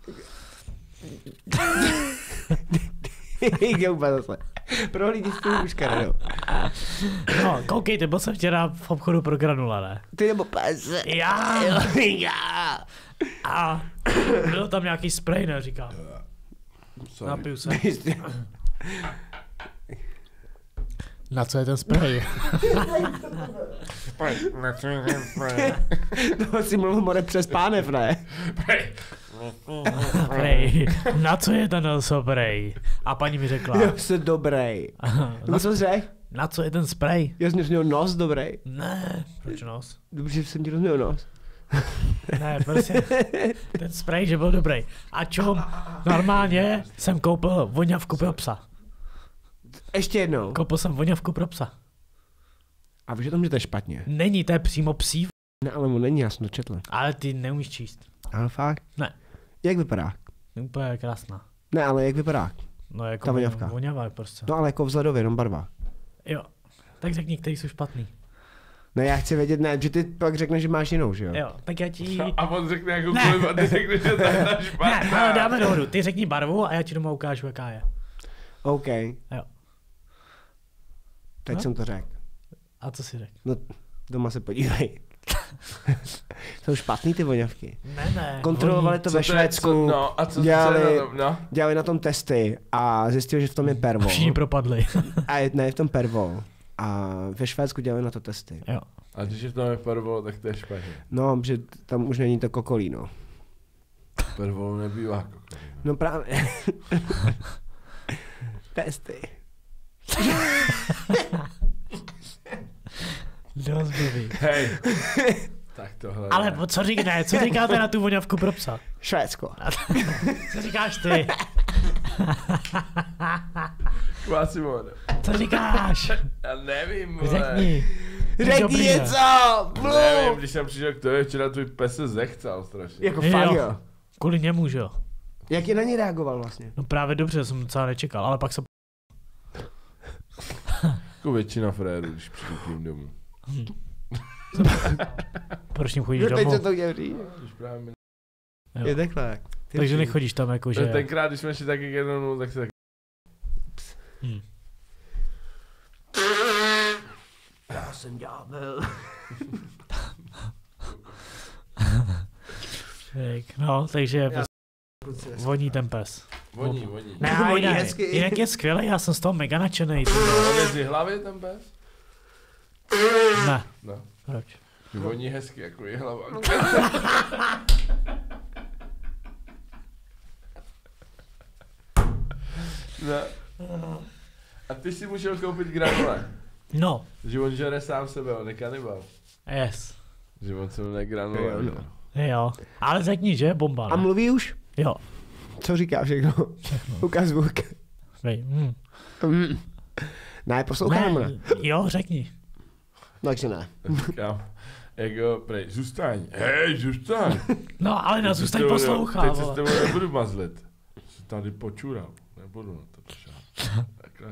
S2: Gouba zase. Prohlídni s tím úška, jo.
S3: No, koukejte, byl jsem včera v obchodu pro granula, ne?
S2: Ty nebo pes.
S3: Já.
S2: Já.
S3: A byl tam nějaký spray, ne, říkám. Napiju se. Na co je ten spray?
S2: To si mluvil more přes pánev, ne?
S3: Prej, na co je ten spray? A paní mi řekla.
S2: Jo, jsi dobrý. No co jsi řekl?
S3: Na co je ten spray?
S2: Já jsem měl nos dobrý.
S3: Ne, proč nos?
S2: Dobře, že jsem ti rozuměl nos.
S3: Ne, prostě ten spray, že byl dobrý. A čo? Normálně jsem koupil voňavku pro psa.
S2: Ještě jednou.
S3: Koupil jsem voňavku pro psa.
S2: A víš o tom, že to je špatně?
S3: Není, to je přímo psí.
S2: Ne, ale mu není, já jsem to četl.
S3: Ale ty neumíš číst.
S2: Ale fakt?
S3: Ne.
S2: Jak vypadá?
S3: Je úplně krásná.
S2: Ne, ale jak vypadá?
S3: No jako
S2: Ta voňavka.
S3: voňavá prostě.
S2: No ale jako vzhledově, jenom barva.
S3: Jo. Tak řekni, který jsou špatný.
S2: Ne, já chci vědět, ne, že ty pak řekneš, že máš jinou, že jo?
S3: Jo, tak já ti...
S1: A on řekne jakoukoliv a ty řekneš, že to je ta špatná.
S3: Ne, ale dáme dohodu. Ty řekni barvu a já ti doma ukážu, jaká je.
S2: OK.
S3: Jo.
S2: Teď
S3: No?
S2: jsem to řekl.
S3: A co si řekl?
S2: No, doma se podívej. Jsou špatný ty voňavky.
S3: Ne.
S2: Kontrolovali to ve Švédsku,
S1: No, a co
S2: dělali,
S1: co je na tom, no?
S2: dělali na tom testy a zjistili, že v tom je pervol.
S3: Všichni propadli.
S2: A je v tom pervol. A ve Švédsku dělali na to testy.
S3: Jo.
S1: A když je v tom je pervol, tak to je špatně.
S2: No, že tam už není to kokolíno.
S1: Pervol nebývá kokolíno.
S2: No právě. Testy.
S3: Dost blbý.
S1: Hej. Tak tohle.
S3: Ale co říkáte na tu voňavku pro psa?
S2: Švédsko.
S3: Co říkáš ty?
S1: Kvásimoda.
S3: Co říkáš?
S1: Já nevím, vole.
S3: Řekni.
S2: Řekni
S3: Dobrý,
S2: něco!
S1: Nevím, když jsem přišel k tobě, včera tvůj pes se zechcal strašně.
S2: Jako fakt jo.
S3: Kvůli němu, že jo.
S2: Jak je na ní reagoval vlastně?
S3: No právě dobře, jsem docela nečekal, ale pak se...
S1: Jako většina frérů, když přijdu k ním domů.
S3: Proč ním chodíš
S2: Teď
S3: domů?
S2: se to dělí.
S1: Když právě mi...
S3: Jo.
S2: Je takhle.
S3: Takže nechodíš tam jako, že...
S1: Tenkrát, když jsme šli taky k jednomu, tak se tak...
S2: Já jsem ďábel.
S3: No, takže voní ten pes.
S1: Voní.
S3: Ne,
S2: Voní
S3: jinak,
S2: hezky.
S3: jinak je skvělý, já jsem z toho mega nadšenej.
S1: On je z hlavy ten pes?
S3: Ne,
S1: No.
S3: proč?
S1: Voní hezky, jako je hlava. No. A ty si musel koupit granule.
S3: No,
S1: Že on žere sám sebe, on je kanibal.
S3: yes.
S1: Že on se jmenuje granule.
S2: Jo, no.
S3: Jo, ale řekni, že je bomba,
S2: A
S3: ne?
S2: mluví už?
S3: Jo.
S2: Co říká všechno? Ukaz zvuk.
S3: Vej,
S2: Ne, poslouchám, ne?
S3: Jo, řekni.
S2: Takže ne.
S1: Říkám, jako, prej, zůstaň, hej, zůstaň.
S3: No, ale na zůstaň
S1: Teď se s
S3: poslouchá,
S1: Teď se s
S3: vole.
S1: tebou nebudu mazlit. Jsi tady počural, nebudu na to přešát. Takhle,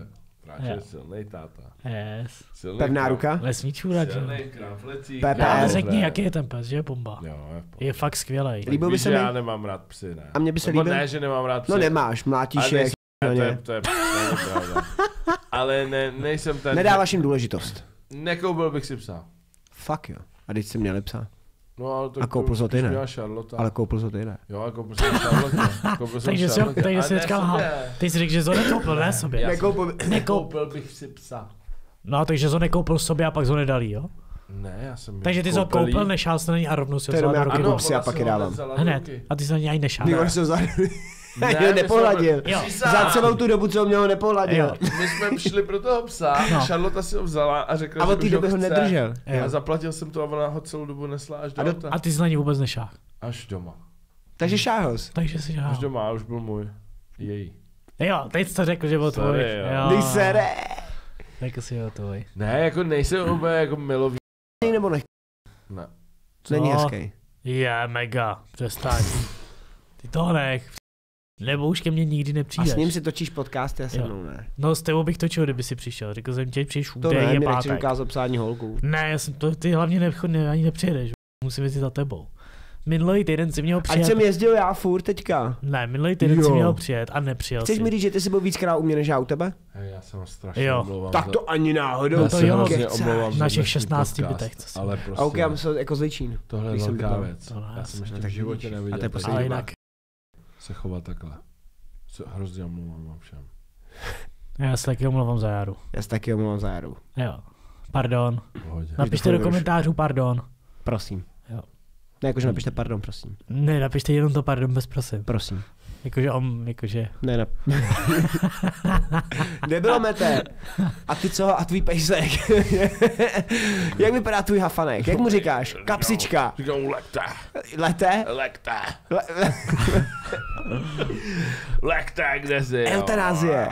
S1: Práše je silnej táta.
S3: Yes.
S1: Silnej
S2: Pevná
S1: krám-
S2: ruka?
S3: Nesmí čůrat, že?
S1: Silnej kramflecí.
S2: PPS.
S3: Ale řekni, jaký je ten pes, že je bomba.
S1: Jo,
S3: Je fakt skvělej.
S2: Líbil by
S1: Víš,
S2: se
S1: že
S2: mi?
S1: já nemám rád psy, ne?
S2: A mně by se
S1: Nebo
S2: líbil?
S1: ne, že nemám rád psy.
S2: No nemáš, mlátíš
S1: Ale
S2: je.
S1: nejsem- to je pravda. Ale nejsem ten...
S2: Nedáváš jim důležitost.
S1: Nekoupil bych si psa.
S2: Fuck jo. A teď jsi měli psa.
S1: No, ale to
S2: A koupil jsi ho ty, ne?
S1: měla Charlotte.
S2: Ale koupil jsi ty, ne?
S1: Jo, a koupil jsem Charlotte.
S3: Takže jsi říkal, ty jsi řekl, že to nekoupil, ne sobě.
S1: Nekoupil bych si psa.
S3: No, takže to nekoupil sobě a pak to nedali, jo?
S1: Ne, já jsem
S3: Takže ty jsi ho koupil, nešál jsi na ní a rovnou si
S2: To
S3: ho
S2: je
S3: vzal do
S2: jenom
S3: ruky.
S2: jako psy a pak je dávám.
S3: Hned. A ty jsi na ní ani nešál.
S2: Ty se vzal.
S1: Ne,
S2: Jo, nepohladil.
S3: Jo.
S2: Za celou tu dobu, co mě ho nepohladil.
S3: Jo.
S1: My jsme šli pro toho psa,
S3: No.
S1: Charlotte si ho vzala a řekla,
S2: A
S1: že
S2: od té
S1: už
S2: doby ho
S1: chce.
S2: nedržel.
S1: A zaplatil jsem to a ona ho celou dobu nesla až do auta.
S3: A ty jsi na ní vůbec nešál.
S1: Až doma.
S2: Takže šáhos.
S3: Takže si žál.
S1: Až doma, už byl můj. Její.
S3: Jo, teď jsi to řekl, že byl tvůj.
S1: Sorry, jo.
S2: Dej sere.
S3: Řekl si jo, tvůj.
S1: Ne, jako nejsem úplně jako milový.
S2: Nebo nech.
S1: Ne.
S2: Není
S3: Co?
S2: hezký.
S3: Je mega, přestaň. Ty to nech. Nebo už ke mně nikdy
S2: A
S3: nepřijdeš.
S2: s ním si točíš podcast, já se
S3: Jo.
S2: mnou ne.
S3: No s tebou bych točil, kdyby si přišel. Řekl jsem tě, přijdeš
S2: To
S3: úterý,
S2: ne,
S3: je
S2: mi nechci
S3: pátek.
S2: ukázat psání holku.
S3: Ne, já jsem to, ty hlavně ani nepřijedeš. Musím jezdit za tebou. Minulý týden si měl
S2: Ať
S3: přijet.
S2: jsem jezdil já furt teďka.
S3: Ne, minulý týden
S2: Jo.
S3: si měl přijet a nepřijel
S2: Chceš
S3: si.
S2: mi říct, že ty jsi byl víckrát u mě než já u tebe?
S1: Hej, já jsem strašně
S3: Jo.
S1: omlouvám.
S2: Tak to ani náhodou.
S3: No to
S1: se
S3: jo.
S1: hrozně
S2: Kecáš.
S1: omlouvám
S3: V
S1: za
S3: našich
S1: dnešní
S3: 16
S1: podcast,
S3: bytech, co si-
S1: ale prostě
S2: A ok, já myslím jako z Ličín.
S1: tohle je
S2: když jsem
S1: velká
S2: bydlel.
S1: věc.
S3: No,
S1: Já jsem
S3: jasně,
S1: ještě
S2: tak
S1: v životě
S2: vidíš.
S1: neviděl.
S2: A to je
S1: tak
S2: poslední
S3: Ale
S2: doba.
S3: jinak,
S1: se chovat takhle. Se hrozně omlouvám vám všem.
S3: já se taky omlouvám za Járu.
S2: Já se taky omlouvám za Jaru.
S3: Jo. Pardon.
S1: Pohodě.
S3: Napište do komentářů pardon.
S2: Prosím.
S3: Jo.
S2: Ne, jakože napište pardon, prosím.
S3: Ne, napište jenom to pardon bez prosím.
S2: Prosím.
S3: Jakože.
S2: Ne, ne. Nebylo mete. A ty co? A tvůj pejsek? Jak vypadá tvůj hafanek? Jak mu říkáš? Kapsička.
S1: Říkám lekte.
S2: Lete?
S1: Lekte. Lekte, kde jsi?
S2: Eutanázie.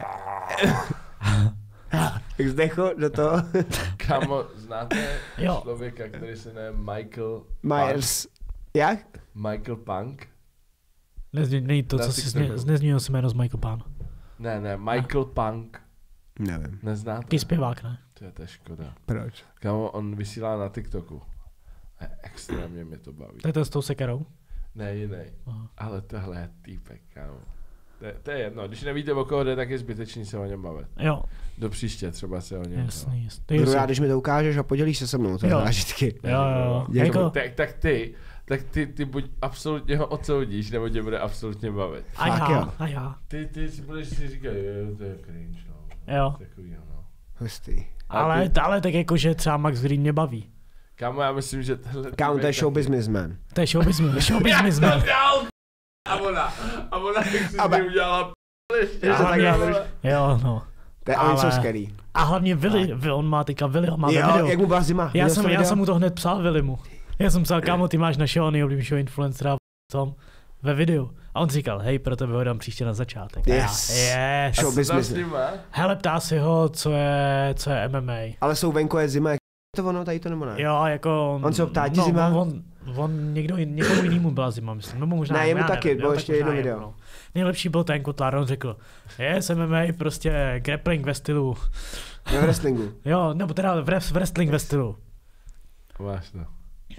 S2: Jak zdechl do toho?
S1: Kámo, znáte
S3: Jo.
S1: člověka, který se jmenuje Michael
S2: Myers. Jak?
S1: Michael Punk?
S3: Není to,
S1: Na
S3: co si
S1: TikToku.
S3: nezměnil si jméno z Michael Pan.
S1: Ne, Michael Punk.
S2: Nevím.
S1: Neznáte?
S3: Taký zpěvák, ne?
S1: To je škoda.
S2: Proč?
S1: Kámo, on vysílá na TikToku. A extrémně mě to baví.
S3: To je ten s tou sekerou?
S1: Ne, jiný.
S3: Aha.
S1: Ale tohle je týpek, kámo. To je jedno, když nevíte, o koho jde, tak je zbytečný se o něm bavit.
S3: Jo,
S1: Do příště třeba se o něm
S3: jasný.
S2: Budu rád, když mi to ukážeš a podělíš se se mnou, to je
S3: Jo.
S2: zážitky.
S3: Jo.
S2: Děkuji.
S3: Jako,
S1: Tak ty buď absolutně ho odsoudíš, nebo tě bude absolutně bavit.
S2: Fakt jo.
S3: a já.
S1: Ty si budeš si říkat, jo, to je cringe, no.
S3: Jo.
S1: Takovýho, no.
S2: Hustý.
S1: A
S3: Ale tak jako, že třeba Max Green mě baví.
S1: Kámo, já myslím, že tohle...
S2: Kámo, to je show business, man.
S3: To je showbiz man.
S1: A ona jak si
S2: A ba-
S1: s ním udělala ještě.
S2: Že to
S3: hlavně-
S2: takhle drž-
S3: Jo, no.
S2: To je
S3: Ale-
S2: oni jsou skvělý.
S3: A hlavně Willy, on má teďka Willyho, má
S2: Jo,
S3: video.
S2: jak mu byla zima.
S3: Já
S2: Viděl jsi to
S3: jsem
S2: video?
S3: mu to hned psal Willymu. Já jsem psal, kámo, ty máš našeho nejoblíbenějšího influencera v tom ve videu. A on říkal, hej, pro tebe ho dám příště na začátek. A já,
S2: Yes.
S3: yes.
S2: Show
S1: Co tam
S2: business.
S1: s ním má?
S3: Hele, ptá si ho, co je MMA.
S2: Ale jsou venku je zima, jak to ono, tady to nebo ne?
S3: Jo, jako...
S2: On se ho ptá, ti zima?
S3: On někomu jinému byla zima, myslím. No možná,
S2: Ne, jemu
S3: já
S2: taky,
S3: nevím,
S2: bylo
S3: jo, tak
S2: ještě
S3: možná
S2: jedno
S3: jemu,
S2: video.
S3: no. Nejlepší byl ten Kotlár, on řekl, yes, MMA, prostě grappling ve stylu.
S2: Ve wrestlingu.
S3: Jo, nebo teda wrestling ve stylu.
S1: Máš to.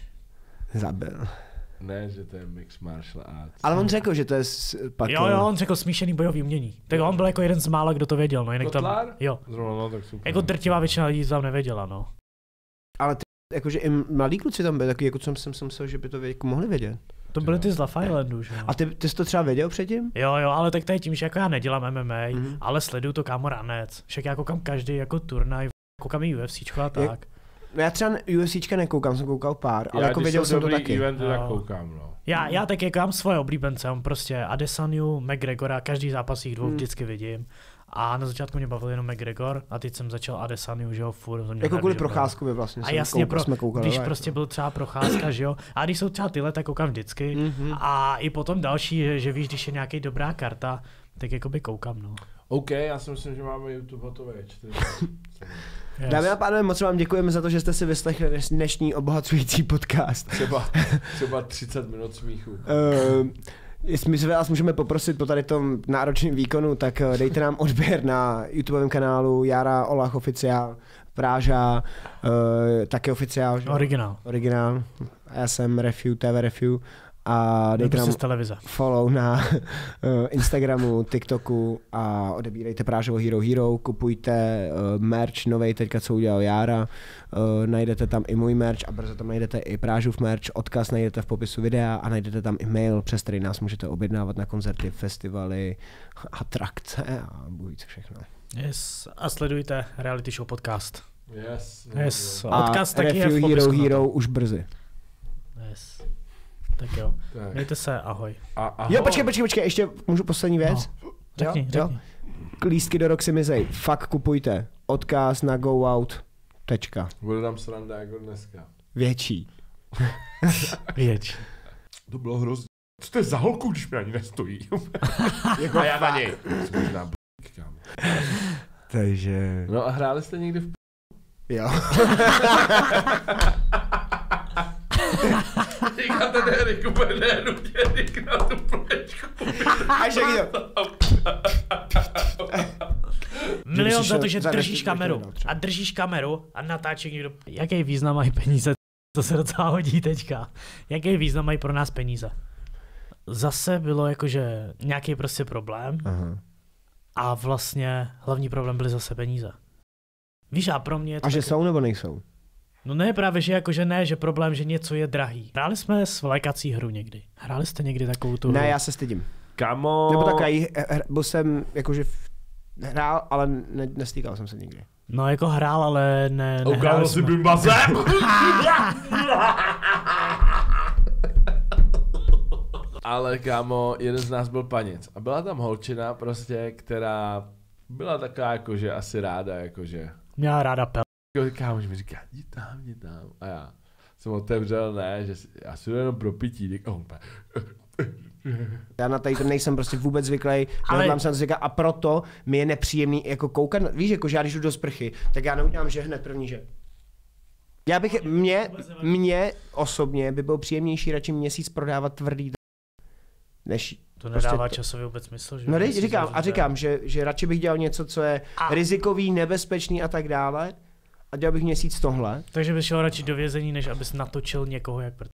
S2: Zabil.
S1: Ne, že to je mix martial arts.
S2: Ale on řekl, že to je pak.
S3: Jo, on řekl smíšený bojový umění. Tak on byl jako jeden z mála, kdo to věděl, no jinak tam...
S1: Kotlár?
S3: Jo.
S1: Zrovna, no, tak super.
S3: Jako drtivá většina lidí to tam nevěděla, no.
S2: Ale ty, jakože i mladí kluci tam byli, taky jako jsem myslel, že by to jako mohli vědět.
S3: To byly ty z Love Islandu, že jo.
S2: A ty jsi to třeba věděl předtím?
S3: Jo, ale tak to je tím, že jako já nedělám MMA,
S2: Mhm.
S3: ale sleduju to kámo ranec. Však já koukám každý jako turnaj, koukám i UFCčko a tak.
S2: No já třeba UFCčka nekoukám, jsem koukal pár, ale
S1: Já,
S2: jako
S1: když
S2: věděl
S1: jsou
S2: jsem to
S1: dobrý
S2: taky.
S1: eventy, tak
S3: Jo.
S1: koukám, no.
S3: Já tak jako mám svoje oblíbence, mám prostě Adesanyu, McGregora, každý zápas jich dvou vždycky vidím. A na začátku mě bavil jenom McGregor a teď jsem začal Adesanyu, že jo, furt.
S2: Jako kvůli Procházkovi vlastně.
S3: A jasně,
S2: jsme koukali,
S3: když
S2: ale-
S3: prostě byl třeba Procházka, že jo, a když jsou třeba tyhle, tak koukám vždycky.
S2: Mhm.
S3: A i potom další, že víš, když je nějaký dobrá karta, tak jakoby koukám, no.
S1: OK, já si myslím, že máme YouTube hotové 4.
S3: Yes.
S2: Dámy a pánové, moc vám děkujeme za to, že jste si vyslechli dnešní obohacující podcast.
S1: Třeba 30 minut smíchu.
S2: Jestli my se vás můžeme poprosit po tady tom náročném výkonu, tak dejte nám odběr na YouTubeovém kanálu Jára Olach Oficiál, Práža, taky oficiál. Že? Originál. Já jsem TV Review. A dejte nám follow na Instagramu, TikToku a odebírejte Prážovo Hero Hero, kupujte merch novej teďka, co udělal Jára, najdete tam i můj merch a brzo tam najdete i Prážův merch, odkaz najdete v popisu videa a najdete tam i mail, přes který nás můžete objednávat na koncerty, festivaly, atrakce a bůh víc všechno.
S3: Yes. A sledujte Reality Show podcast.
S1: Yes.
S3: Odkaz taky je v
S2: popisku. Hero Hero už brzy.
S3: Yes. Tak jo, mějte se, ahoj.
S1: Ahoj.
S2: Jo, počkej, ještě můžu poslední věc?
S3: No. Řekni.
S2: Lístky do Roxy mizej, fakt kupujte. Odkaz na Go Out. Tečka.
S1: Bude tam sranda jako dneska.
S2: Větší.
S1: To bylo hrozně. Co to je za holku, když mě ani nestojí? Jako a já na něj.
S2: Takže...
S1: No a hráli jste někdy v
S2: Jo.
S1: Říká ten Erik úplně nutě, Erik na tu plečku.
S2: Až jak to.
S3: Milion za to, že držíš kameru. A držíš kameru a natáčí někdo. Jaký význam mají peníze? To se docela hodí teďka. Jaký význam mají pro nás peníze? Zase bylo jakože nějaký prostě problém.
S2: Aha.
S3: A vlastně hlavní problém byly zase peníze. Víš, a pro mě...
S2: A že jsou nebo nejsou?
S3: No ne, právě, že jakože ne, že problém, že něco je drahý. Hráli jsme svlékací hru někdy. Hráli jste někdy takovou tu hru?
S2: Ne, já se stydím.
S1: Kamo.
S2: Nebo takový, byl jsem jakože hrál, ale nestýkal jsem se nikdy.
S3: No jako hrál, ale ne.
S1: Ukázal si bimbazem. Ale kámo, jeden z nás byl Paněc a byla tam holčina prostě, která byla taková jakože asi ráda, jakože.
S3: Měla ráda pel.
S1: Kámo, že mi říká, jdi tam. A já jsem otevřel, ne, že já si jdu jenom pro pití.
S2: Já na tady to nejsem prostě vůbec zvyklý, ale jsem říká, a proto mi je nepříjemný jako koukat, víš, jako že já když jdu do sprchy, tak já neudělám, že hned první, že. Já bych, mě osobně by bylo příjemnější radši měsíc prodávat tvrdý než...
S3: To nedává prostě časově vůbec smysl, že?
S2: No říkám, že radši bych dělal něco, co je rizikový, nebezpečný a tak dále a dělal bych měsíc tohle.
S3: Takže bys šel radši do vězení, než abys natočil někoho jak